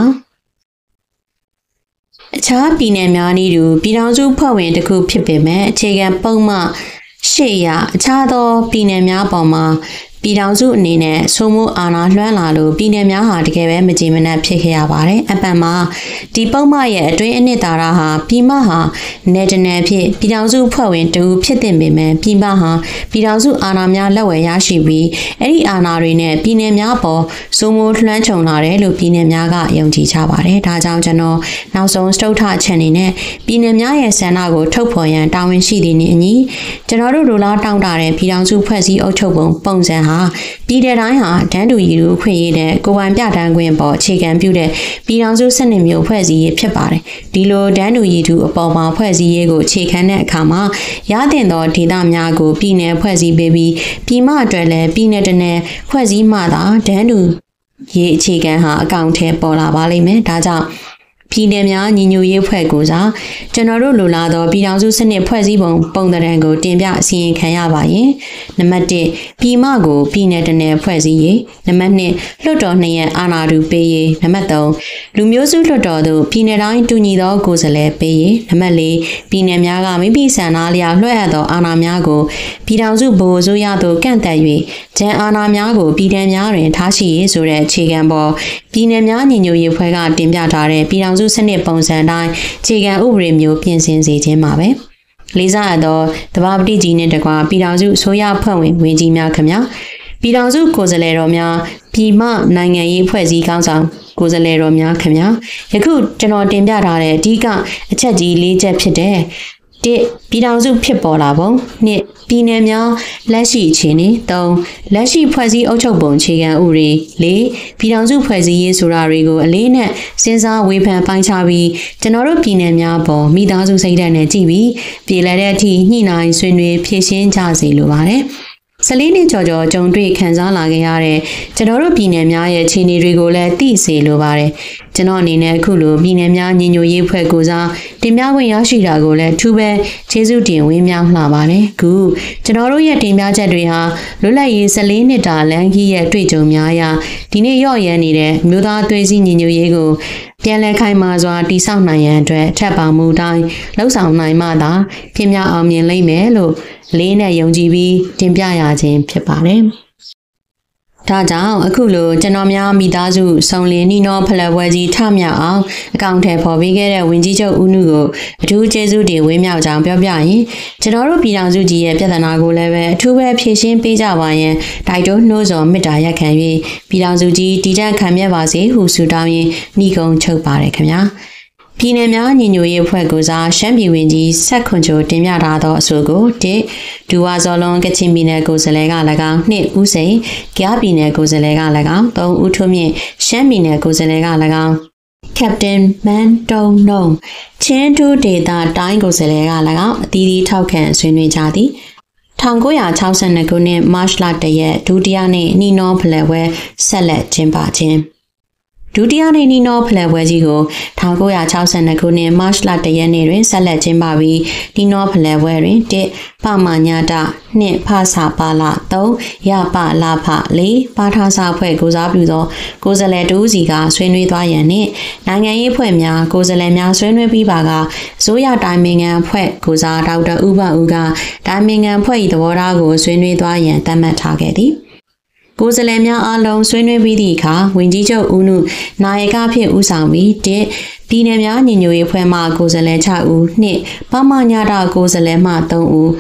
အခြားပြည်နယ်များနည်းတူပြည်ထောင်စုဖွဲ့ဝင်တစ်ခုဖြစ်ပေမဲ့အခြေခံပုံမှန်ရှေ့ရအခြားသောပြည်နယ်များပေါ်မှာပြည်ထောင်စုအနေနဲ့ဆိုမှုအာဏာလွှမ်းလာလို့ပြည်နယ်များဟာတကယ်ပဲမကြည်မနက်ဖြစ်ခဲ့ရပါတယ်။အပံမှာဒီပုံမှန်ရဲ့အတွင်းအနှစ်သာရဟာပြည်မဟာနယ်တနယ်ဖြစ်ပြည်ထောင်စုဖွဲ့ဝင်တူဖြစ်တဲ့ပေမဲ့ပြည်မဟာပြည်ထောင်စုအာဏာများလက်ဝယ်ရရှိပြီးအဲ့ဒီအာဏာတွေနဲ့ပြည်နယ်များပေါ်ဆိုမှုလွှမ်းခြုံလာတယ်လို့ပြည်နယ်များကယုံကြည်ကြပါတယ်။ဒါကြောင့်ကျွန်တော်နောက်ဆုံးစတုထအချက်အနေနဲ့ပြည်နယ်များရဲ့ဆန္ဒကိုထုတ်ဖော်ရန်တာဝန်ရှိသည်နည်းအညီကျွန်တော်တို့လူလားတောင်းတတဲ့ပြည်ထောင်စုဖွဲ့စည်းအုပ်ချုပ်ပုံပုံစံဟာပြည်ထောင်တိုင်းဟာတန်းတူရည်သူခွင့်ရေးတဲ့ကိုယ်ပိုင်ပြဋ္ဌာန်းခွင့်ပေါ်အခြေခံပြုတဲ့ပြည်ထောင်စုစနစ်မျိုးဖွဲ့စည်းရေးဖြစ်ပါတယ်။ဒီလိုတန်းတူရည်သူအပေါ်မှာဖွဲ့စည်းရေးကိုအခြေခံတဲ့အခါမှာရတဲ့သောဒေသများကိုပြည်နယ်ဖွဲ့စည်းပေးပြီးပြည်မအတွက်လည်းပြည်နယ်တနယ်ဖွဲ့စည်းမှသာတန်းတူရေးအခြေခံဟာအကောင့်ထဲပေါ်လာပါလိမ့်မယ်။ဒါကြောင့်ပြည်နယ်များညီညွတ်ရေးဖွဲ့ကိုစားကျွန်တော်တို့လိုလားသောပြည်ထောင်စုစနစ်ဖွဲ့စည်းပုံပုံသဏ္ဍာန်ကိုတင်ပြအစီရင်ခံရပါရင်နံပါတ်တစ်ပြည်မကိုပြည်နယ်တနယ်ဖွဲ့စည်းရေးနံပါတ်နှစ်လွှတ်တော်နှစ်ရပ်အာဏာတူပေးရေးနံပါတ်သုံးလူမျိုးစုလွှတ်တော်သို့ပြည်နယ်တိုင်းတူညီသောကိုယ်စားလှယ်ပေးရေးနံပါတ်လေးပြည်နယ်များကမိမိဆန္ဒလျောက်လွှဲအပ်သောအာဏာများကိုပြည်ထောင်စုဗဟိုအစိုးရသို့ကန့်သက်၍ဂျန်အာဏာများကိုပြည်နယ်များတွင်ထားရှိရေးဆိုတဲ့အခြေခံပေါ်ပြည်နယ်များညီညွတ်ရေးဖွဲ့ကတင်ပြထားတဲ့ပြည်ထောင်စုစနစ်ပုံစံတိုင်းခြေခံဥပဒေမျိုးပြင်ဆင်စေခြင်းပါပဲလေးစားရသောတဘာပတိကြီးနှင့်တကွာပြည်ထောင်စုအစိုးရဖွဲ့ဝင်ဝင်ကြီးများခင်ဗျာပြည်ထောင်စုကိုယ်စားလှယ်တော်များပြည်မနိုင်ငံရေးဖွဲ့စည်းကောင်းဆောင်ကိုယ်စားလှယ်တော်များခင်ဗျာယခုကျွန်တော်တင်ပြထားတဲ့အဓိကအချက်ကြီး၄ချက်ဖြစ်တဲ့တစ်ပြည်ထောင်စုဖြစ်ပေါ်လာပုံနှစ်ပြည်နယ်များလက်ရှိအခြေအနေသုံးလက်ရှိဖွဲ့စည်းအုပ်ချုပ်ပုံအခြေခံဥပဒေလေးပြည်ထောင်စုဖွဲ့စည်းရေးဆိုတာတွေကိုအလေးနဲ့စဉ်းစားဝေဖန်ပိုင်းခြားပြီးကျွန်တော်တို့ပြည်နယ်များပေါ်မိသားစုစိတ်ဓာတ်နဲ့ကြည့်ပြီးပြည်လဲတဲ့အထိညှိနှိုင်းဆွေးနွေးဖြည့်ရှင်းကြစေလိုပါတယ်ဆယ်လေးနှစ်ကျော်ကျော်ကြုံတွေ့ခံစားလာခဲ့ရတဲ့ကျွန်တော်တို့ပြည်နယ်များရဲ့ခြေအနေတွေကိုလည်းသိစေလိုပါတယ်ကျွန်တော်အနေနဲ့အခုလိုပြည်နယ်များညီညွတ်ရေးဖွဲ့ကိုစားတင်ပြခွင့်ရရှိတာကိုလည်းထူးပဲကျေးဇူးတင်ဝင်းမြောက်လှပါတယ်ခုကျွန်တော်တို့ရဲ့တင်ပြချက်တွေဟာလွတ်လပ်ရေးဆယ်လေးနှစ်တာလမ်းကြီးရဲ့တွေ့ကြုံများအရဒီနေ့ရော့ရမ်းနေတဲ့မြို့သားသွေးစည်းညီညွတ်ရေးကိုပြန်လည်ခိုင်မာစွာတည်ဆောက်နိုင်ရန်အတွက်ထပ်ပါမှုတိုင်းလှုပ်ဆောင်နိုင်မှသာဖြစ်မြောက်အောင်မြင်လိမ့်မယ်လို့လေးနဲ့ယုံကြည်ပြီးတင်ပြရခြင်းဖြစ်ပါတယ်။ဒါကြောင့်အခုလိုကျွန်တော်များမိသားစုစုံလင်နှီးနှောဖလက်ပွဲကြီးထမြောက်အောင်အကောင့်ထဲပေါ်ပေးခဲ့တဲ့ဝင်ကြီးချုပ်ဦးနုကိုအထူးကျေးဇူးတင်ဝင်းမြောက်ကြောင်းပြောပြရင်ကျွန်တော်တို့ပြည်ထောင်စုကြီးရဲ့ပြဿနာကိုလည်းပဲအထူးပဲဖြေရှင်းပေးကြပါရန်တိုက်တွန်းနှိုးဆော်မေတ္တာရပ်ခံ၍ပြည်ထောင်စုကြီးတည်တံ့ခံမြတ်ပါစေဟုဆုတောင်းရင်းနှီးကုံချုပ်ပါတယ်ခင်ဗျာ။ပြည်နယ်များညီညွတ်ရေးအဖွဲ့ကိုစားရှမ်းပြည်ဝင်ကြီးဆက်ခွန်ချိုတင်ပြထားသောအဆိုကိုတစ်ဒူဝါဇော်လွန်ကချင်ပြည်နယ်ကိုယ်စားလှယ်က၎င်းနှစ်ဦးစိန်ကြားပြည်နယ်ကိုယ်စားလှယ်က၎င်းသုံးဦးထွန်းမြင့်ရှမ်းပြည်နယ်ကိုယ်စားလှယ်က၎င်းကပတိန်မန်တုံနုံချင်းတူဒေတာတိုင်းကိုယ်စားလှယ်က၎င်းအသီးသီးထောက်ခံဆွေးနွေးကြသည်၁၉၆၂ခုနှစ်မတ်လတရက်ဒုတိယနေ့နှီးနှောဖလှယ်ပွဲဆက်လက်ကျင်းပခြင်းဒုတိယနေ့နီနောဖလှယ်ပွဲကြီးကို၁၉၆၂ခုနှစ်မတ်လတရက်နေ့တွင်ဆက်လက်ကျင်းပပြီးနီနောဖလှယ်ပွဲတွင်တစ်ပမညာတနှစ်ဖဆာပါလာသုံးရပလာဖလေးပါထာစာဖွဲ့ကိုစားပြုသောကိုယ်စားလှယ်တူးစီကဆွေးနွေးသွားရန်နှင့်နိုင်ငံရေးဖွဲ့များကိုယ်စားလှယ်များဆွေးနွေးပြီးပါကအစိုးရတိုင်းပင်ခံဖွဲ့ကိုစားဒေါက်တာဥပဦးကတိုင်းပင်ခံဖွဲ့၏သဘောထားကိုဆွေးနွေးသွားရန်သတ်မှတ်ထားခဲ့သည်ကိုယ်စားလှယ်များအားလုံးဆွေးနွေးပြီးသည့်အခါဝင်ကြီးချုပ်ဦးနုနာယကဖြစ်ဦးဆောင်ပြီးတစ်ပြည်နယ်များညီညွတ်ရေးဖွဲ့မှကိုယ်စားလှယ်၆ဦးနှစ်ပမညာတာကိုယ်စားလှယ်မှ၃ဦး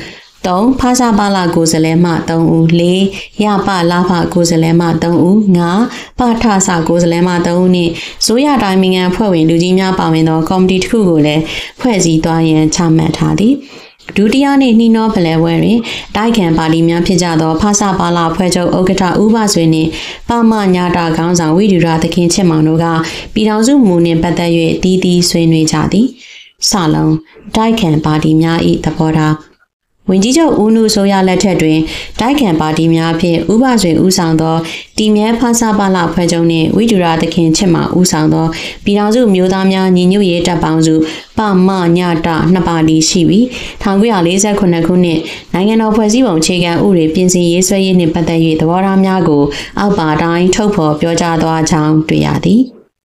သုံးဖာစာပါလာကိုယ်စလဲမှသုံးဦးလေးရပလာဖကိုယ်စလဲမှသုံးဦးငါပထဆာကိုယ်စလဲမှသုံးဦးနှင့်ဇိုးရတိုင်းမင်္ဂန်ဖွဲ့ဝင်လူကြီးများပါဝင်သောကော်မတီတစ်ခုကိုလည်းဖွဲ့စည်းသွားရန်ချမှတ်ထားသည်ဒုတိယနေ့နှီးနှောဖလဲဝဲတွင်တိုက်ခံပါတီများဖြစ်ကြသောဖာစာပါလာဖွဲ့ချုပ်ဥက္ကဋ္ဌဦးဘဆွေနှင့်ပါမညာတာခေါင်းဆောင်ဝိဒူရသခင်ချစ်မောင်တို့ကပြည်ထောင်စုမူနှင့်ပတ်သက်၍တီးတီးဆွေးနွေးကြသည်စလုံးတိုက်ခံပါတီများ၏သဘောထားဝင်ကြီးချုပ်ဦးနုဆိုရလက်ထက်တွင်တိုက်ခံပါတီများဖြင့်ဥပဆွေဦးဆောင်သောတီမြဲဖာစာပါလာဖွဲ့ချုပ်နှင့်ဝိဒူရသခင်ချစ်မောင်ဦးဆောင်သောပြည်ထောင်စုမျိုးသားများညီညွတ်ရေးတပ်ပေါင်းစုပမညတာနှစ်ပါတီရှိပြီး၁၉၄၉ခုနှစ်နိုင်ငံတော်ဖွဲ့စည်းပုံအခြေခံဥပဒေပြင်ဆင်ရေးဆွဲရေးနှင့်ပတ်သက်၍သဘောထားများကိုအောက်ပါတိုင်းထုတ်ဖော်ပြောကြားသွားကြောင်းတွေ့ရသည်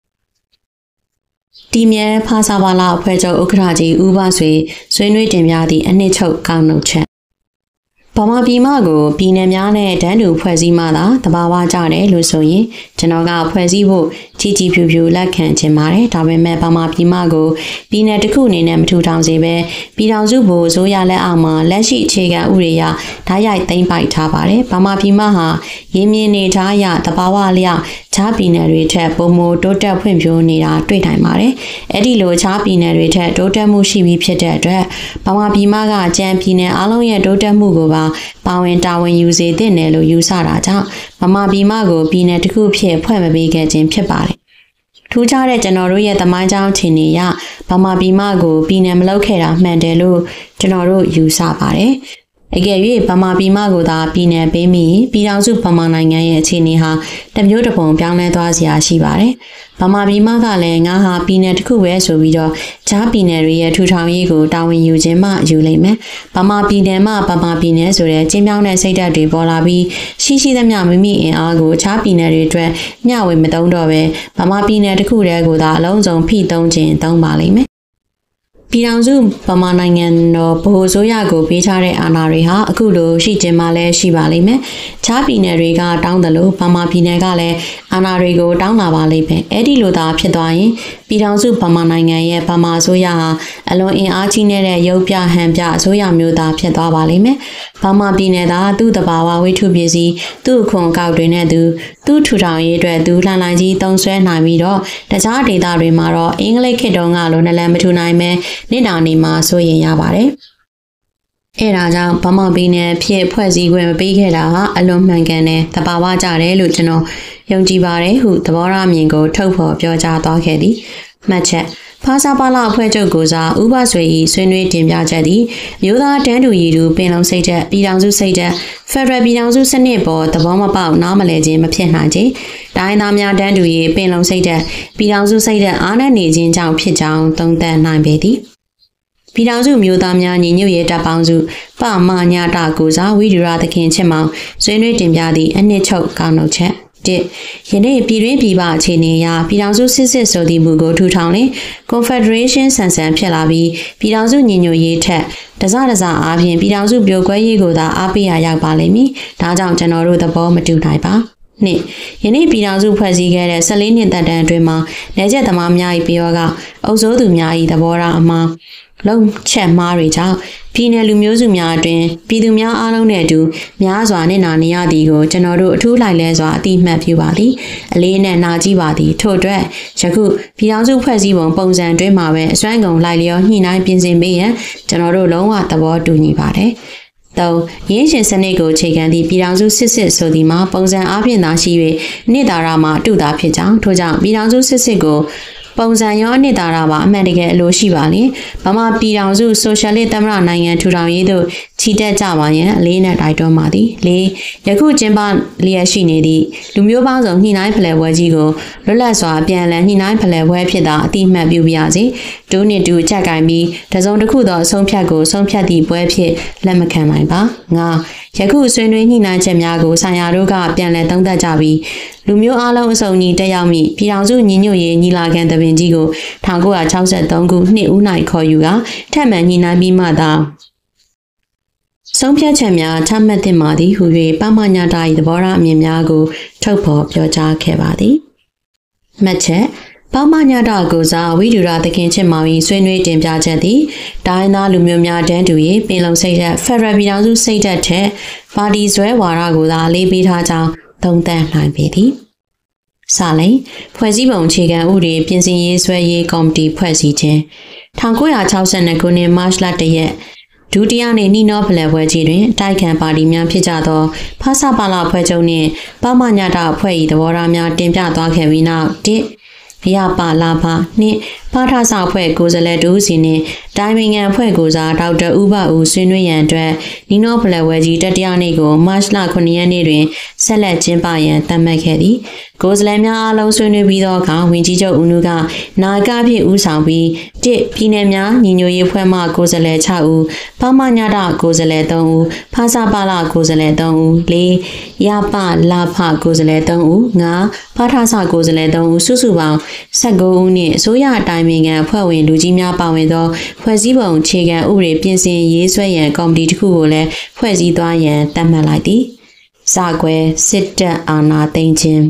တီမြဲဖာစာပါလာအဖွဲ့ချုပ်ဥက္ကဋ္ဌကြီးဦးဘဆွေဆွေးနွေးတင်ပြသည့်အနှစ်ချုပ်ကောက်နှုတ်ချက်ဗမာပြည်မကိုပြည်နယ်များနဲ့တန်းတူဖွဲ့စည်းမှသာတဘာဝကြတယ်လို့ဆိုရင်ကျွန်တော်ကဖွဲ့စည်းဖို့ကြီးကြီးဖြူဖြူလက်ခံချင်ပါတယ်ဒါပေမဲ့ဗမာပြည်မကိုပြည်နယ်တစ်ခုအနေနဲ့မထူထောင်စေပဲပြည်ထောင်စုဘို့ဇိုးရလက်အောက်မှာလက်ရှိအခြေခံဥပဒေအရဓာတ်ရိုက်သိမ်းပိုက်ထားပါတယ်ဗမာပြည်မဟာရင်းမြစ်နေထားရတဘာဝလျောက်ခြားပြည်နယ်တွေထက်ပုံမတိုးတက်ဖွံ့ဖြိုးနေတာတွေ့နိုင်ပါတယ်အဲ့ဒီလိုခြားပြည်နယ်တွေထက်တိုးတက်မှုရှိပြီးဖြစ်တဲ့အတွက်ဗမာပြည်မကကြံပြည်နယ်အလုံးရဲ့တိုးတက်မှုကိုပါပါဝင်တာဝန်ယူစေတဲ့နယ်လို့ယူဆတာကြောင့်ဗမာပြည်မကိုပြည်နယ်တစ်ခုဖြစ်ဖွဲ့မပေးခဲ့ခြင်းဖြစ်ပါတယ်ထူးခြားတဲ့ကျွန်တော်တို့ရဲ့သမိုင်းကြောင်းခြေနေရဗမာပြည်မကိုပြည်နယ်မလုပ်ခဲ့တာမှန်တယ်လို့ကျွန်တော်တို့ယူဆပါတယ်အကယ်၍ဗမာပြည်မကိုသာပြည်နယ်ပေးမိပြည်ထောင်စုဗမာနိုင်ငံရဲ့အခြေအနေဟာတမျိုးတစ်ပုံပြောင်းလဲသွားစရာရှိပါတယ်ဗမာပြည်မကလည်းငါဟာပြည်နယ်တစ်ခုပဲဆိုပြီးတော့ဂျားပြည်နယ်တွေရဲ့ထူထောင်ရေးကိုတာဝန်ယူခြင်းမှယူလိမ့်မယ်ဗမာပြည်နယ်မှဗမာပြည်နယ်ဆိုတဲ့ကျင်းပြောင်းတဲ့စိတ်ဓာတ်တွေပေါ်လာပြီးရှိရှိသမျှမိမိအင်အားကိုဂျားပြည်နယ်တွေအတွက်မျှဝေမသုံးတော့ပဲဗမာပြည်နယ်တစ်ခုတည်းကိုသာအလုံးစုံဖိသုံးခြင်းသုံးပါလိမ့်မယ်ပြည်ထောင်စုဗမာနိုင်ငံတော်ဗဟိုဆိုရကိုပေးထားတဲ့အာဏာတွေဟာအခုလိုရှိခြင်းမှလည်းရှိပါလိမ့်မယ်။ခြားပြည်နယ်တွေကတောင်းတယ်လို့ဗမာပြည်နယ်ကလည်းအာဏာတွေကိုတောင်းလာပါလိမ့်မယ်။အဲ့ဒီလိုသာဖြစ်သွားရင်ပြည်ထောင်စုဗမာနိုင်ငံရဲ့ဗမာဆိုရဟာအလွန်အင်အားကြီးနေတဲ့ရုပ်ပြဟန်ပြဆိုရမျိုးသားဖြစ်သွားပါလိမ့်မယ်။ဗမာပြည်နယ်သာသူ့တဘာဝဝိထုပစ္စည်းသူ့ခွန်ကောက်တွေနဲ့သူသူ့ထူထောင်ရေးအတွက်သူလှန်လှန်ကြီးသုံးဆွဲနိုင်ပြီးတော့တခြားဒေသတွေမှာတော့အင်္ဂလိပ်ခေတ်တုန်းကလိုနဲ့လည်းမထူနိုင်ပဲနေ့တာနေမှာဆိုရင်ရပါတယ်။အဲဒါကြောင့်ဗမာပြည်နယ်ဖြစ်ဖွဲ့စည်းခွင့်မပေးခဲ့တာဟာအလွန်မှန်ကန်တဲ့သဘာဝကြတယ်လို့ကျွန်တော်ယုံကြည်ပါတယ်ဟုသဘောထားအမြင်ကိုထုတ်ဖော်ပြောကြားသွားခဲ့သည်။မှတ်ချက်ဖာစာပါလာအဖွဲ့ချုပ်ကိုစားဥပဆွေ၏ဆွေးနွေးတင်ပြချက်သည်မျိုးသားတန်းတူရည်သူပင်လုံစိတ်ဓာတ်ပြည်ထောင်စုစိတ်ဓာတ်ဖက်ဒရယ်ပြည်ထောင်စုစနစ်ပေါ်သဘောမပေါက်နားမလည်ခြင်းမဖြစ်နိုင်ခြင်းတိုင်းသားများတန်းတူရေးပင်လုံစိတ်ဓာတ်ပြည်ထောင်စုစိတ်ဓာတ်အားနည်းနေခြင်းကြောင့်ဖြစ်ကြောင်းသုံးသပ်နိုင်ပေသည်ပြည်ထောင်စုမျိုးသားများညီညွတ်ရေးတပ်ပေါင်းစုပမညာတာကိုစားဝိဒူရသခင်ချစ်မောင်ဆွေးနွေးတင်ပြသည့်အနှစ်ချုပ်ကောက်နှုတ်ချက်တစ်ယနေ့ပြည်တွင်းပြည်ပအခြေအနေအရပြည်ထောင်စုစစ်စစ်ဆိုသည့်မူကိုထူထောင်လင် Confederation ဆန်ဆန်ဖြစ်လာပြီးပြည်ထောင်စုညီညွတ်ရေးထက်တစတစအားဖြင့်ပြည်ထောင်စုပြိုကွဲရေးကိုသာအားပေးရရောက်ပါလိမ့်မည်။ဒါကြောင့်ကျွန်တော်တို့သဘောမတူနိုင်ပါ။နှစ်ယနေ့ပြည်ထောင်စုဖွဲ့စည်းခဲ့တဲ့၁၄နှစ်သက်တမ်းအတွင်းမှာနယ်ချက်သမားများ၏ပြောကအုပ်စိုးသူများ၏သဘောထားအမှားလုံးချက်မှားတွေကြောင့်ပြည်နယ်လူမျိုးစုများအတွင်ပြည်သူများအားလုံးနဲ့အတူများစွာနဲ့နာနေရသည်ကိုကျွန်တော်တို့အထူးလိုက်လဲစွာအတိအမှတ်ပြုပါသည်အလေးနဲ့နာကြည့်ပါသည်ထို့အတွက်ယခုပြည်ထောင်စုဖွဲ့စည်းပုံပုံစံအတွင်းမှာပဲအစွမ်းကုန်လိုက်လျောညှိနှိုင်းပြင်ဆင်ပေးရန်ကျွန်တော်တို့လုံးဝသဘောတူညီပါတယ်သုံးရင်းရှင်စနစ်ကိုအခြေခံသည့်ပြည်ထောင်စုစစ်စစ်ဆိုသည်မှာပုံစံအားဖြင့်သာရှိ၍နှစ်သာရမှာအတူသာဖြစ်ကြောင်းထို့ကြောင့်ပြည်ထောင်စုစစ်စစ်ကိုပုံစံရောအနှစ်သာရပါအမှန်တကယ်အလိုရှိပါလေဗမာပြည်ထောင်စုဆိုရှယ်လစ်သမ္မတနိုင်ငံထူထောင်ရေးသို့ချီတက်ကြပါရန်အလေးနဲ့တိုက်တွန်းပါသည်လေးယခုကျင်းပလျက်ရှိနေသည့်လူမျိုးပေါင်းစုံညှိနှိုင်းဖလှယ်ပွဲကြီးကိုလွတ်လပ်စွာပြန်လည်ညှိနှိုင်းဖလှယ်ပွဲဖြစ်တာအတိအမှတ်ပြုပါရစေဒုနှစ်တူချက်ကင်ပြီးတစုံတစ်ခုသောအဆုံးဖြတ်ကိုဆုံးဖြတ်သည့်ပွဲဖြစ်လက်မခံနိုင်ပါငါယခုဆွေးနွေးညှိနှိုင်းချက်များကိုဆိုင်ရာတို့ကပြန်လည်သုံးသပ်ကြပြီးလူမျိုးအလုံးအစုံညီတက်ရောက်မိပြည်ထောင်စုညီညွတ်ရေးညီလာခံတပင်ကြီးကို၁၉၆၃ခုနှစ်ဦးနိုင်ခေါ်ယူကထပ်မံညှိနှိုင်းပြီးမှသာဆုံးဖြတ်ချက်များချမှတ်သင့်ပါသည်ဟု၍ပမညာတာ၏သဘောထားအမြင်များကိုထုတ်ဖော်ပြောကြားခဲ့ပါသည်မှတ်ချက်ဗပါမညတာကိုစားဝိဒူရာတခင်ချစ်မောင်၏ဆွေးနွေးတင်ပြချက်သည်တိုင်းသားလူမျိုးများတန်းတူရေးပင်လုံစိတ်ဓာတ်ဖက်ဒရယ်ပြည်ထောင်စုစိတ်ဓာတ်ထက်ပါတီဆွဲဝါဒကိုသာလေးပေးထားကြောင်းသုံးသပ်နိုင်ပေသည်။စာလိန်ဖွဲ့စည်းပုံအခြေခံဥပဒေပြင်ဆင်ရေးဆွဲရေးကော်မတီဖွဲ့စည်းခြင်း၁၉၆၂ခုနှစ်မတ်လတရက်ဒုတိယနေ့နီနောဖလှယ်ပွဲကြီးတွင်တိုက်ခံပါတီများဖြစ်ကြသောဖဆပလဖွဲ့ချုပ်နှင့်ပမညတာအဖွဲ့၏သဘောထားများတင်ပြသွားခဲ့ပြီးနောက်တစ်ရပါလာပါနှင့်ပါထဆအဖွဲ့ကိုယ်စားလှယ်တို့စီနှင့်တိုင်ပင်ခံအဖွဲ့ကိုစားဒေါက်တာဦးဘဦးဆွေးနွေးရန်အတွက်နီနောဖလှယ်ပွဲကြီးတတိယနေ့ကိုမတ်လခုနှစ်ရက်နေ့တွင်ဆက်လက်ကျင်းပရန်သတ်မှတ်ခဲ့သည်ကိုယ်စားလှယ်များအားလုံးဆွေးနွေးပြီးသောအခါဝန်ကြီးချုပ်ဦးနုကနာယကဖြစ်ဦးဆောင်ပြီးတစ်ပြည်နယ်များညီညွတ်ရေးဖွဲ့မှကိုယ်စားလှယ်၆ဦးပမညတာကိုယ်စားလှယ်၃ဦးဖဆပလကိုယ်စားလှယ်၃ဦးလေးရပလာဖကိုယ်စားလှယ်၃ဦးငါပါထဆကိုယ်စားလှယ်၃ဦးစုစုပေါင်း၁၉ဦးနှင့်အစိုးရအတိုင်းပင်ခံအဖွဲ့ဝင်လူကြီးများပါဝင်သောဖွဲ့စည်းပုံအခြေခံဥပဒေပြင်ဆင်ရေးဆွဲရန်ကော်မတီတစ်ခုကိုလည်းဖွဲ့စည်းသွားရန်သတ်မှတ်လိုက်သည်။စာခွဲစစ်တပ်အာဏာသိမ်းခြင်း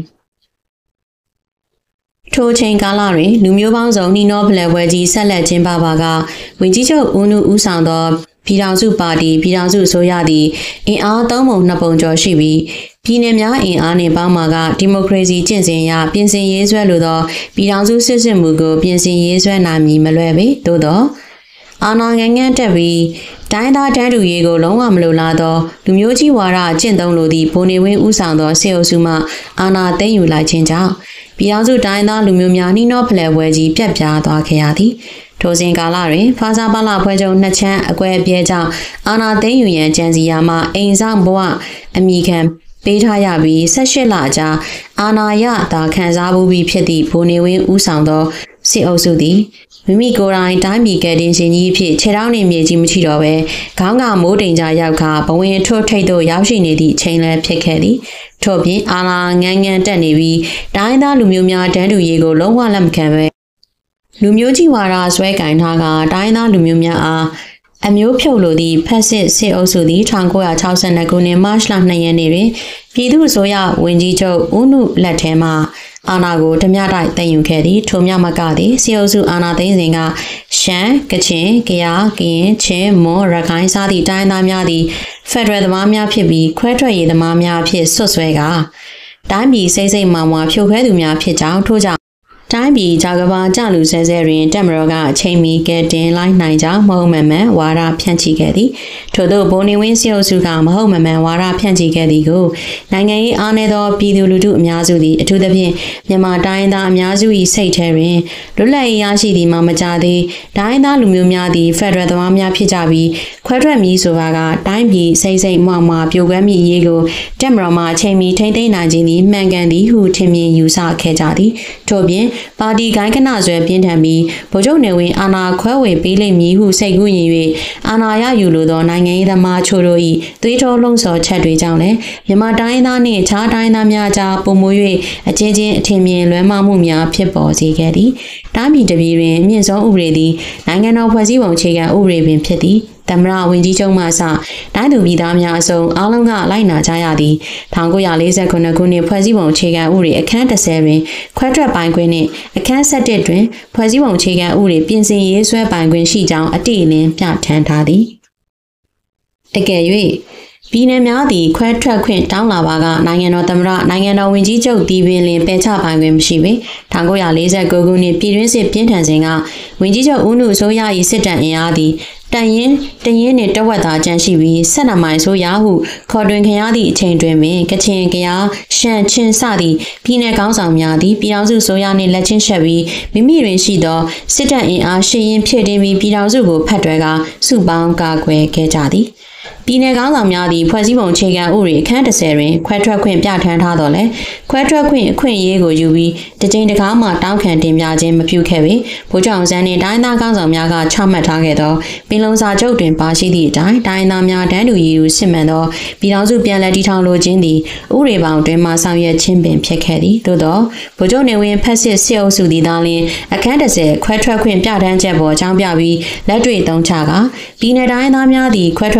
ထိုချိန်ကာလတွင်လူမျိုးပေါင်းစုံနီနောဖလှယ်ပွဲကြီးဆက်လက်ကျင်းပပါကဝန်ကြီးချုပ်ဦးနုဦးဆောင်သောပြည်ထောင်စုပါတီပြည်ထောင်စုအစိုးရသည်အင်အားသုံးပုံနှစ်ပုံကျော်ရှိပြီးပြည်내များအင်အားနှင့်ပေါင်းမာကဒီမိုကရေစီကျင့်စဉ်အရပြင်ဆင်ရေးဆွဲလိုသောပြည်ထောင်စုစစ်စစ်မှုကိုပြင်ဆင်ရေးဆွဲနိုင်မည်မလွယ်ပေသို့သောအာဏာငန်းငန်းတက်ပြီးတိုင်းသားတန်းတူရေးကိုလုံးဝမလိုလားသောလူမျိုးကြီးဝါဒအကျင့်သုံးလိုသည့်ဗိုလ်နေဝင်းဦးဆောင်သောစစ်အုပ်စုမှအာဏာသိမ်းယူလိုက်ခြင်းကြောင့်ပြည်ထောင်စုတိုင်းသားလူမျိုးများနှီးနှောဖလှယ်ပွဲကြီးပြတ်ပြားသွားခဲ့ရသည်ထိုစဉ်ကာလတွင်ဖာစာပလဖွဲ့ချုပ်နှစ်ချမ်းအကွဲအပြဲကြောင့်အာဏာသိမ်းယူရန်ကြံစီရာမှအိမ်ဆောင်ဘဝအမိခံပေးထားရပြီး၁၈လကြာအာဏာရသာခံစားမှုပြီးဖြစ်သည့်ဗိုလ်နေဝင်းဦးဆောင်သောစစ်အုပ်စုသည်မိမိကိုယ်တိုင်တိုင်းပြည်ကယ်တင်ရှင်ကြီးဖြစ်ခြေထောက်နှင့်မြေကြီးမရှိတော့ဘဲခေါင်းကမိုးတိမ်ကြရောက်ခါဘဝင်ထွတ်ထိတ်သို့ရောက်ရှိနေသည့်ချိန်လည်းဖြစ်ခဲ့သည်ထို့ပြင်အာဏာငန်းငန်းတက်နေပြီးတိုင်းသားလူမျိုးများတန်းတူရေးကိုလုံးဝလက်မခံဘဲလူမျိုးကြီးဝါဒဆွဲကင်ထားကတိုင်းသားလူမျိုးများအားအမျိုးဖြုတ်လိုသည့်ဖက်စစ်စစ်အုပ်စုသည်၁၉၆၂ခုနှစ်မတ်လ၂ရက်နေ့တွင်ပြည်သူ့အစိုးရဝန်ကြီးချုပ်ဦးနုလက်ထဲမှအာဏာကိုဓမြတိုက်သိမ်းယူခဲ့သည်ထိုမြမကသည်စစ်အုပ်စုအာဏာသိမ်းစဉ်ကရှမ်းကချင်ကယားကရင်ချင်းမွန်ရခိုင်စသည့်တိုင်းသားများသည်ဖက်ဒရယ်သမားများဖြစ်ပြီးခွဲထွက်ရေးသမားများဖြစ်ဆွတ်ဆွဲကတိုင်းပြည်စိတ်စိတ်မာမာဖြိုခွဲသူများဖြစ်ကြောင်းထို့ကြောင့်တိုင်းပြည်ကြာကဘာကြလူဆဲဆဲတွင်တက်မတော်ကအချိန်မီကဲတင်လိုက်နိုင်ကြောင်းမဟုတ်မမှန်ဝါဒဖြန့်ချိခဲ့သည်ထို့သောဗိုလ်နေဝင်းစစ်အုပ်စုကမဟုတ်မမှန်ဝါဒဖြန့်ချိခဲ့သည်ကိုနိုင်ငံရေးအားနည်းသောပြည်သူလူထုအများစုသည်အထူးသဖြင့်မြန်မာတိုင်းသားအများစု၏စိတ်ထဲတွင်လွတ်လပ်ရေးရရှိသည်မှမကြသေးတိုင်းသားလူမျိုးများသည်ဖက်ဒရယ်သမားများဖြစ်ကြပြီးခွဲထွက်မည်ဆိုပါကတိုင်းပြည်စိတ်စိတ်မှောက်မှပြိုကွဲမည့်အရေးကိုတက်မတော်မှအချိန်မီထိန်းသိမ်းနိုင်ခြင်းသည်မှန်ကန်သည်ဟုထင်မြင်ယူဆခဲ့ကြသည်ထို့ပြင်ပါတီကိုင်းကနဆွဲပြင်းထန်ပြီးဗိုလ်ချုပ်နေဝင်းအာဏာခွဲဝေပေးလိမ့်မည်ဟုစိတ်ကူးရင်၍အာဏာရယူလိုသောနိုင်ငံရေးသမားချို့တို့၏သွေးထိုးလှုံ့ဆော်ချက်တွေကြောင့်လည်းမြန်မာတိုင်းသားနှင့်အခြားတိုင်းသားများကြားပုံမူ၍အချင်းချင်းအထင်မြင်လွဲမှားမှုများဖြစ်ပေါ်စေခဲ့သည်တိုင်းပြည်တစ်ပြည်တွင်အမြင့်ဆုံးဥပဒေသည်နိုင်ငံတော်ဖွဲ့စည်းပုံအခြေခံဥပဒေပင်ဖြစ်သည်သမ္မတဝန်ကြီးချုပ်မှအစတိုင်းသူပြည်သားများအစုံအားလုံးကလိုက်နာကြရသည်၁၉၄၉ခုနှစ်ဖွဲ့စည်းပုံအခြေခံဥပဒေအခန်း၁၀တွင်ခွဲထွက်ပိုင်ခွင့်နှင့်အခန်း၁၁တွင်ဖွဲ့စည်းပုံအခြေခံဥပဒေပြင်ဆင်ရေးဆွဲပိုင်ခွင့်ရှိကြောင်းအတိအလင်းပြဋ္ဌာန်းထားသည်အကယ်၍ပြည်내များသည်ခွဲထွက်ခွင့်တောင်းလာပါကနိုင်ငံတော်သမ္မတနိုင်ငံတော်ဝန်ကြီးချုပ်ဒီပင်လင်ပယ်ချပိုင်ခွင့်မရှိပေ၁၉၄၉ခုနှစ်ပြည်တွင်းစစ်ပြင်းထန်စဉ်ကဝန်ကြီးချုပ်ဦးနုအစိုးရ၏စစ်တပ်အင်အားသည်တန်ရင်တရင်နှင့်တဝက်သာကျန်ရှိပြီးဆက်နမိုင်ဆိုရာဟုခေါ်တွင်ခံရသည့်အချိန်တွင်ပင်ကချင်ကယားရှမ်းချင်းစသည့်ပြည်내ကောင်းဆောင်များသည်ပြည်ထောင်စုဆိုရနှင့်လက်ချင်းရှက်ပြီးမိမိတွင်ရှိသောစစ်တပ်အင်အားရှင်းရင်ဖြစ်တင်ပြီးပြည်ထောင်စုကိုဖက်တွယ်ကစုပေါင်းကာကွယ်ခဲ့ကြသည်ပြည်내ကောင်းဆောင်များသည့်ဖွဲ့စည်းပုံအခြေခံဥပဒေအခန်း၁၀တွင်ခွဲထွက်ခွင့်ပြဋ္ဌာန်းထားတော်လဲခွဲထွက်ခွင့်အခွင့်အရေးကိုယူပြီးတကြိမ်တစ်ခါမှတောင်းခံတင်ပြခြင်းမပြုခဲ့ပေဗိုလ်ချုပ်အောင်ဆန်းနှင့်တိုင်းသားကောင်းဆောင်များကချမှတ်ထားခဲ့သောပင်လုံစာချုပ်တွင်ပါရှိသည့်အတိုင်းတိုင်းသားများတန်းတူရည်ကိုစစ်မှန်သောပြည်ထောင်စုပြန်လည်တည်ထောင်လိုခြင်းသည်ဥပဒေပေါင်းတွင်မှဆောင်ရွက်ခြင်းပင်ဖြစ်ခဲ့သည်သို့သောဗိုလ်ချုပ်နေဝင်းဖက်စစ်စစ်အုပ်စုသည်သာလျှင်အခန်း၁၀ခွဲထွက်ခွင့်ပြဋ္ဌာန်းချက်ပေါ်အကြောင်းပြပြီးလက်တွေ့သုံးချကပြည်내တိုင်းသားများသည်ခွဲထွက်ရေးသမား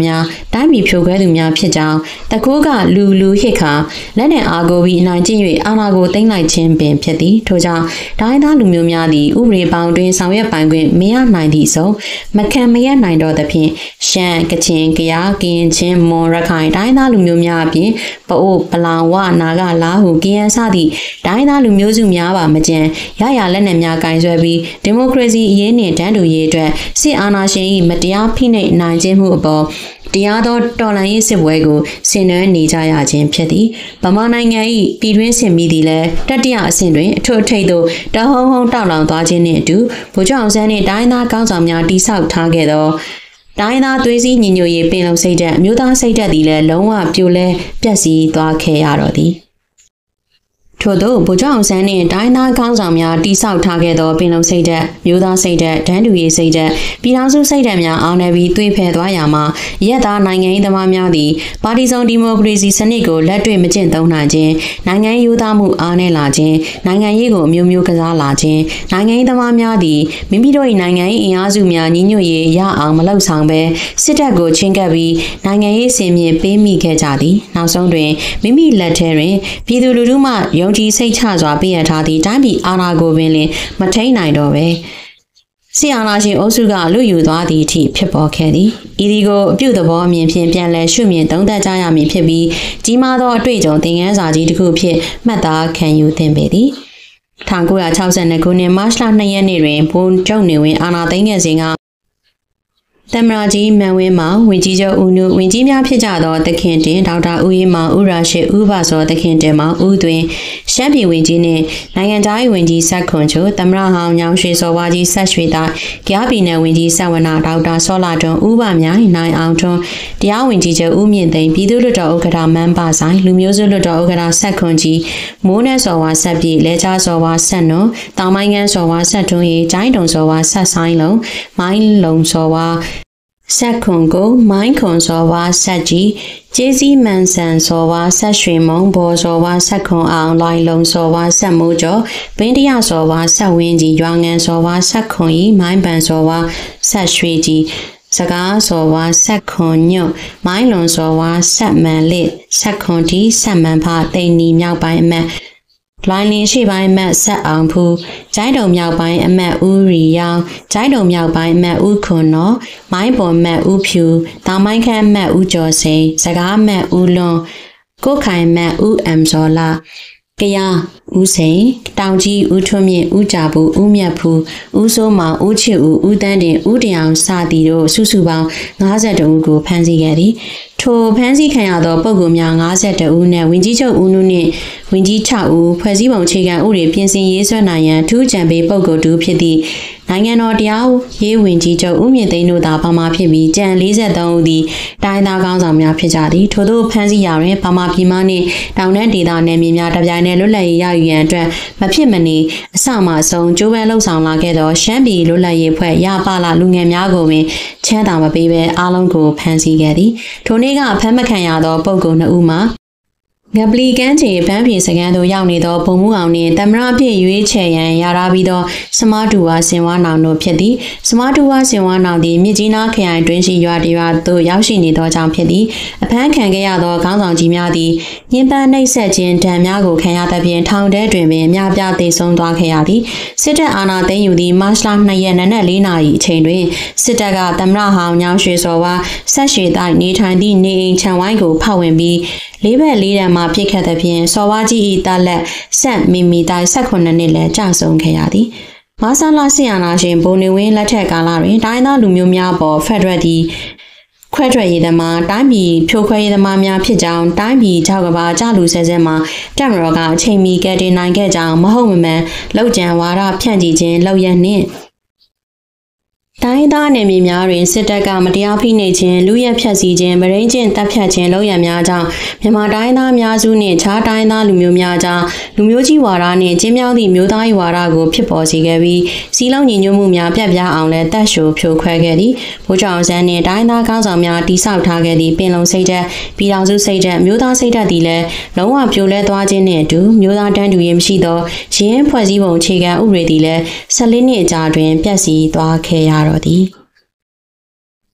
များတိုင်းပြည်ဖြိုခွဲသူများဖြစ်ကြောင်းတကူကလူလူဟစ်ခါလက်နက်အားကိုပြီးအနိုင်ကျင့်၍အာဏာကိုသိမ်းလိုက်ခြင်းပင်ဖြစ်သည်ထို့ကြောင့်တိုင်းသားလူမျိုးများသည်ဥပဒေပေါင်းတွင်ဆောင်ရွက်ပိုင်ခွင့်မရနိုင်သည့်ဆိုမခံမရနိုင်တော့သဖြင့်ရှမ်းကချင်ကယားကရင်ချင်းမွန်ရခိုင်တိုင်းသားလူမျိုးများအပြင်ပအိုးပလောင်ဝနာဂလာဟုကရင်စသည့်တိုင်းသားလူမျိုးစုများပါမကျန်ရရလက်နက်များကင်ဆွဲပြီးဒီမိုကရေစီအရေးနှင့်တန်းတူရေးအတွက်စစ်အာဏာရှင်၏မတရားဖိနှိပ်နိုင်ခြင်းမှုအပေါ်တရားသောတော်လှန်ရေးစစ်ပွဲကိုဆင်နွှဲနေကြရခြင်းဖြစ်သည်ဗမာနိုင်ငံ၏ပြည်တွင်းစစ်မီသည်လည်းတတိယအဆင့်တွင်အထွတ်အထိပ်သို့တဟုံးဟုံးတောက်လောင်သွားခြင်းနှင့်အတူဗိုလ်ချုပ်အောင်ဆန်းနှင့်တိုင်းသားကောင်းဆောင်များတိဆောက်ထားခဲ့သောတိုင်းသားသွေးစည်းညီညွတ်ရေးပင်လုံစိတ်ဓာတ်အမျိုးသားစိတ်ဓာတ်သည်လည်းလုံးဝပြိုလဲပျက်စီးသွားခဲ့ရတော့သည်ထို့သောဗိုလ်ချုပ်အောင်ဆန်းနှင့်တိုင်းသားကောင်းဆောင်များတိဆောက်ထားခဲ့သောပင်လုံစိတ်ဓာတ်မျိုးသားစိတ်ဓာတ်ဒန်းတူရေးစိတ်ဓာတ်ပြည်ထောင်စုစိတ်ဓာတ်များအောင်နေပြီးသွေးဖယ်သွားရာမှာရက်သားနိုင်ငံရေးသမားများသည်ပါတီစုံဒီမိုကရေစီစနစ်ကိုလက်တွေ့မကျင့်သုံးနိုင်ခြင်းနိုင်ငံရေးယူသားမှုအားနည်းလာခြင်းနိုင်ငံရေးကိုအမျိုးမျိုးကစားလာခြင်းနိုင်ငံရေးသမားများသည်မိမိတို့၏နိုင်ငံရေးအင်အားစုများညီညွတ်ရေးရအောင်မလုပ်ဆောင်ဘဲစစ်တပ်ကိုချင်းကပ်ပြီးနိုင်ငံရေးစင်မြင့်ပေးမိခဲ့ကြသည်နောက်ဆုံးတွင်မိမိလက်ထဲတွင်ပြည်သူလူထုမှယုံကြည်စိတ်ချစွာပြည့်ရထားသည့်တိုင်းပြည်အာဏာကိုပင်လင်မထိန်နိုင်တော့ပဲဆီအာနာရှင်အုပ်စုကလူယူသွားသည့်အထိဖြစ်ပေါ်ခဲ့သည်ဤဒီကိုအပြုသဘောအမြင်ဖြင့်ပြန်လည်ရှုမြင်သုံးသပ်ကြရမည်ဖြစ်ပြီးကြီးမားသောအတွေ့အကြုံသင်ခန်းစာကြီးတစ်ခုဖြင့်မှတ်သားခံယူသင့်ပေသည်၁၉၆၂ခုနှစ်မတ်လ၂ရက်နေ့တွင်ဗိုလ်ချုပ်နေဝင်းအာဏာသိမ်းခဲ့စဉ်ကတမရာကြီးမန်ဝင်းမှဝင်ကြီးချုပ်ဦးနုဝင်ကြီးများဖြစ်ကြသောတခင်တင်ဒေါက်တာဦးအေးမောင်ဦးရာရှိဦးပါစောတခင်တင်မှဦးသွင်းရှမ်းပြည်ဝင်ကြီးနှင့်နိုင်ငံသားရေးဝင်ကြီးဆက်ခွန်ချိုတမရဟောင်းညောင်ရွှေစောဝါကြီးဆက်ရွှေသားကြားပြည်နယ်ဝင်ကြီးဆက်ဝနာဒေါက်တာစောလာထွန်းဦးပါမြိုင်နိုင်အောင်ထွန်းတရားဝင်ကြီးချုပ်ဦးမြင့်သိန်းပြည်သူ့လွှတ်တော်ဥက္ကဋ္ဌမန်းပါဆိုင်လူမျိုးစုလွှတ်တော်ဥက္ကဋ္ဌဆက်ခွန်ကြီးမိုးနဲ့စောဝါဆက်ပြည်လဲချစောဝါဆက်နွန်တောင်မိုင်းငန်းစောဝါဆက်ထွန်းရေးကျိုင်းတုံစောဝါဆက်ဆိုင်လုံးမိုင်းလုံစောဝါဆက်ခွန်ကိုမိုင်းခွန်စောဝါဆက်ကြီးကျေးစည်းမန်ဆန်စောဝါဆက်ရွှေမုံဘော်စောဝါဆက်ခွန်အောင်လိုင်လုံစောဝါဆက်မိုးကျော်ဘင်းတရစောဝါဆက်ဝင်းကြီးရွာငံစောဝါဆက်ခွန်ဤမိုင်းပန်စောဝါဆက်ရွှေကြီးစကားစောဝါဆက်ခွန်ညွတ်မိုင်းလွန်စောဝါဆက်မန်လစ်ဆက်ခွန်တီဆက်မန်ဖတိန်နီမြောက်ပိုင်းအမတ်လိုင်းလင်းရှိပိုင်းအမတ်ဆက်အောင်ဖူးကျိုင်းတုံမြောက်ပိုင်းအမတ်ဦးရီယောင်ကျိုင်းတုံမြောက်ပိုင်းအမတ်ဦးခွန်နော်မိုင်းပေါ်မတ်ဦးဖြူတောင်မိုင်းခန့်မတ်ဦးကျော်စိန်စကားမတ်ဦးလွန်ကိုခိုင်မတ်ဦးအမ်ဇော်လာကယားဦးစိန်တောင်ကြီးဦးထွန်းမြင့်ဦးကြဘူးဦးမြတ်ဖူးဦးစိုးမောင်ဦးချစ်ဦးဦးတန်းတင်ဦးတရားစသည်တို့စုစုပေါင်း၅၁ဦးကိုဖမ်းဆီးခဲ့သည်ထိုဖမ်းဆီးခံရသောပုဂ္ဂိုလ်များ၅၁ဦးနှင့်ဝင်ကြီးချုပ်ဦးနုနှင့်ဝင်ကြီး၆ဦးဖွဲ့စည်းပုံအခြေခံဥပဒေပြင်ဆင်ရေးဆွဲနိုင်ရန်ထူးကြံပေးပုဂ္ဂိုလ်တူဖြစ်သည့်နိုင်ငံတော်တရားရေးဝင်ကြီးချုပ်ဦးမြင့်သိန်းတို့သာဗမာဖြစ်ပြီးကြံ၄၃ဦးသည်တိုင်းသားကောင်းဆောင်များဖြစ်ကြသည်ထို့သောဖမ်းဆီးရာတွင်ဗမာပြည်မှနှင့်တောင်တန်းဒေသနယ်မြေများတပြိုင်နက်လွတ်လပ်ရေးရယူရန်အတွက်မဖြစ်မနေအစမှအဆုံးကြိုးပမ်းလှုံ့ဆော်လာခဲ့သောရှမ်းပြည်လွတ်လပ်ရေးဖွဲ့ရပါလာလူငယ်များကိုပင်ချမ်းသာမပေးဘဲအားလုံးကိုဖမ်းဆီးခဲ့သည်ထိုနေ့ကဖမ်းမခံရသောပုဂ္ဂိုလ်နှစ်ဦးမှာငပလီကန်းချေဗန်းပြေစကန်သို့ရောက်နေသောဘုံမှုအောင်နှင့်တမရပြည့်ရွေးချယ်ရန်ရထားပြီးသောစမတူဝါစင်ဝါနောင်တို့ဖြစ်သည်စမတူဝါစင်ဝါနောင်သည်မြစ်ကြီးနားခရိုင်တွင်းရှိရွာတရွာသို့ရောက်ရှိနေသောကြောင့်ဖြစ်သည်အဖမ်းခံခဲ့ရသောခေါင်းဆောင်ကြီးများသည်ညှဉ်းပန်းနှိပ်စက်ခြင်းဒဏ်များကိုခံရသဖြင့်ထောင်ထဲတွင်ပင်အများပြားသေဆုံးသွားခဲ့ရသည်စစ်တပ်အာဏာသိမ်းယူသည့်မတ်လ၂ရက်နနက်၄နာရီအချိန်တွင်စစ်တပ်ကသမရဟောင်းညောင်ရွှေစော်ဝါဆက်ရွှေတိုက်နေထိုင်သည့်နေအိမ်ခြံဝိုင်းကိုဖောက်ဝင်ပြီးလေးဘက်လေးတံမှပြစ်ခတ်သဖြင့်စော်ဝါကြီး၏တာလက်ဆက်မီမီတိုင်း၁၈နှစ်လည်းကြာဆုံးခဲ့ရသည်မဆလာဆီယာနာရှင်ဘုံနေဝင်းလက်ထက်ကာလတွင်တိုင်းသားလူမျိုးများပေါ်ဖက်ဒရယ်သည်ခွဲထွက်ရေးသမားတိုင်းပြည်ဖြိုခွဲရေးသမားများဖြစ်ကြောင်းတိုင်းပြည်ကြောက်ကဘာကြလူဆဲဆဲမှာတက်မတော်ကအချိန်မီကယ်တင်နိုင်ခဲ့ကြောင်းမဟုတ်မမှန်လောက်ကျန်ဝါဒဖြန့်ချီခြင်းလောက်ရနှင့်တိုင်းသားနယ်မြေများတွင်စစ်တပ်ကမတရားဖိနှိပ်ခြင်းလူရဲဖျက်ဆီးခြင်းဗရိန်းကျင့်တပ်ဖြတ်ခြင်းလုပ်ရများကြောင့်မြန်မာတိုင်းသားများစုနှင့်ခြားတိုင်းသားလူမျိုးများကြားလူမျိုးကြီးဝါဒနှင့်ကျင်းမြောင်းသည့်မျိုးသားရေးဝါဒကိုဖြစ်ပေါ်စေခဲ့ပြီးစီလုံးညီညွတ်မှုများပြတ်ပြားအောင်လည်းတပ်ရှို့ဖြိုခွဲခဲ့သည်ဗိုလ်ချုပ်အောင်ဆန်းနှင့်တိုင်းသားကောင်းဆောင်များတိဆောက်ထားခဲ့သည့်ပင်လုံစိတ်ဓာတ်ပြည်ထောင်စုစိတ်ဓာတ်မျိုးသားစိတ်ဓာတ်သည်လည်းလုံးဝပြိုလဲသွားခြင်းနှင့်အတူမျိုးသားတန်းတူရေးမရှိသောရင်းဖွဲ့စည်းပုံအခြေခံဥပဒေသည်လည်း၁၄နှစ်အကြာတွင်ပျက်စီးသွားခဲ့ရတော့သည်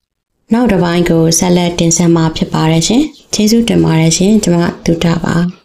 နောက်တစ်ပိုင်းကိုဆက်လက်တင်ဆက်မှာဖြစ်ပါတယ်ရှင်ကျေးဇူးတင်ပါတယ်ရှင်ကျွန်မတူတာပါ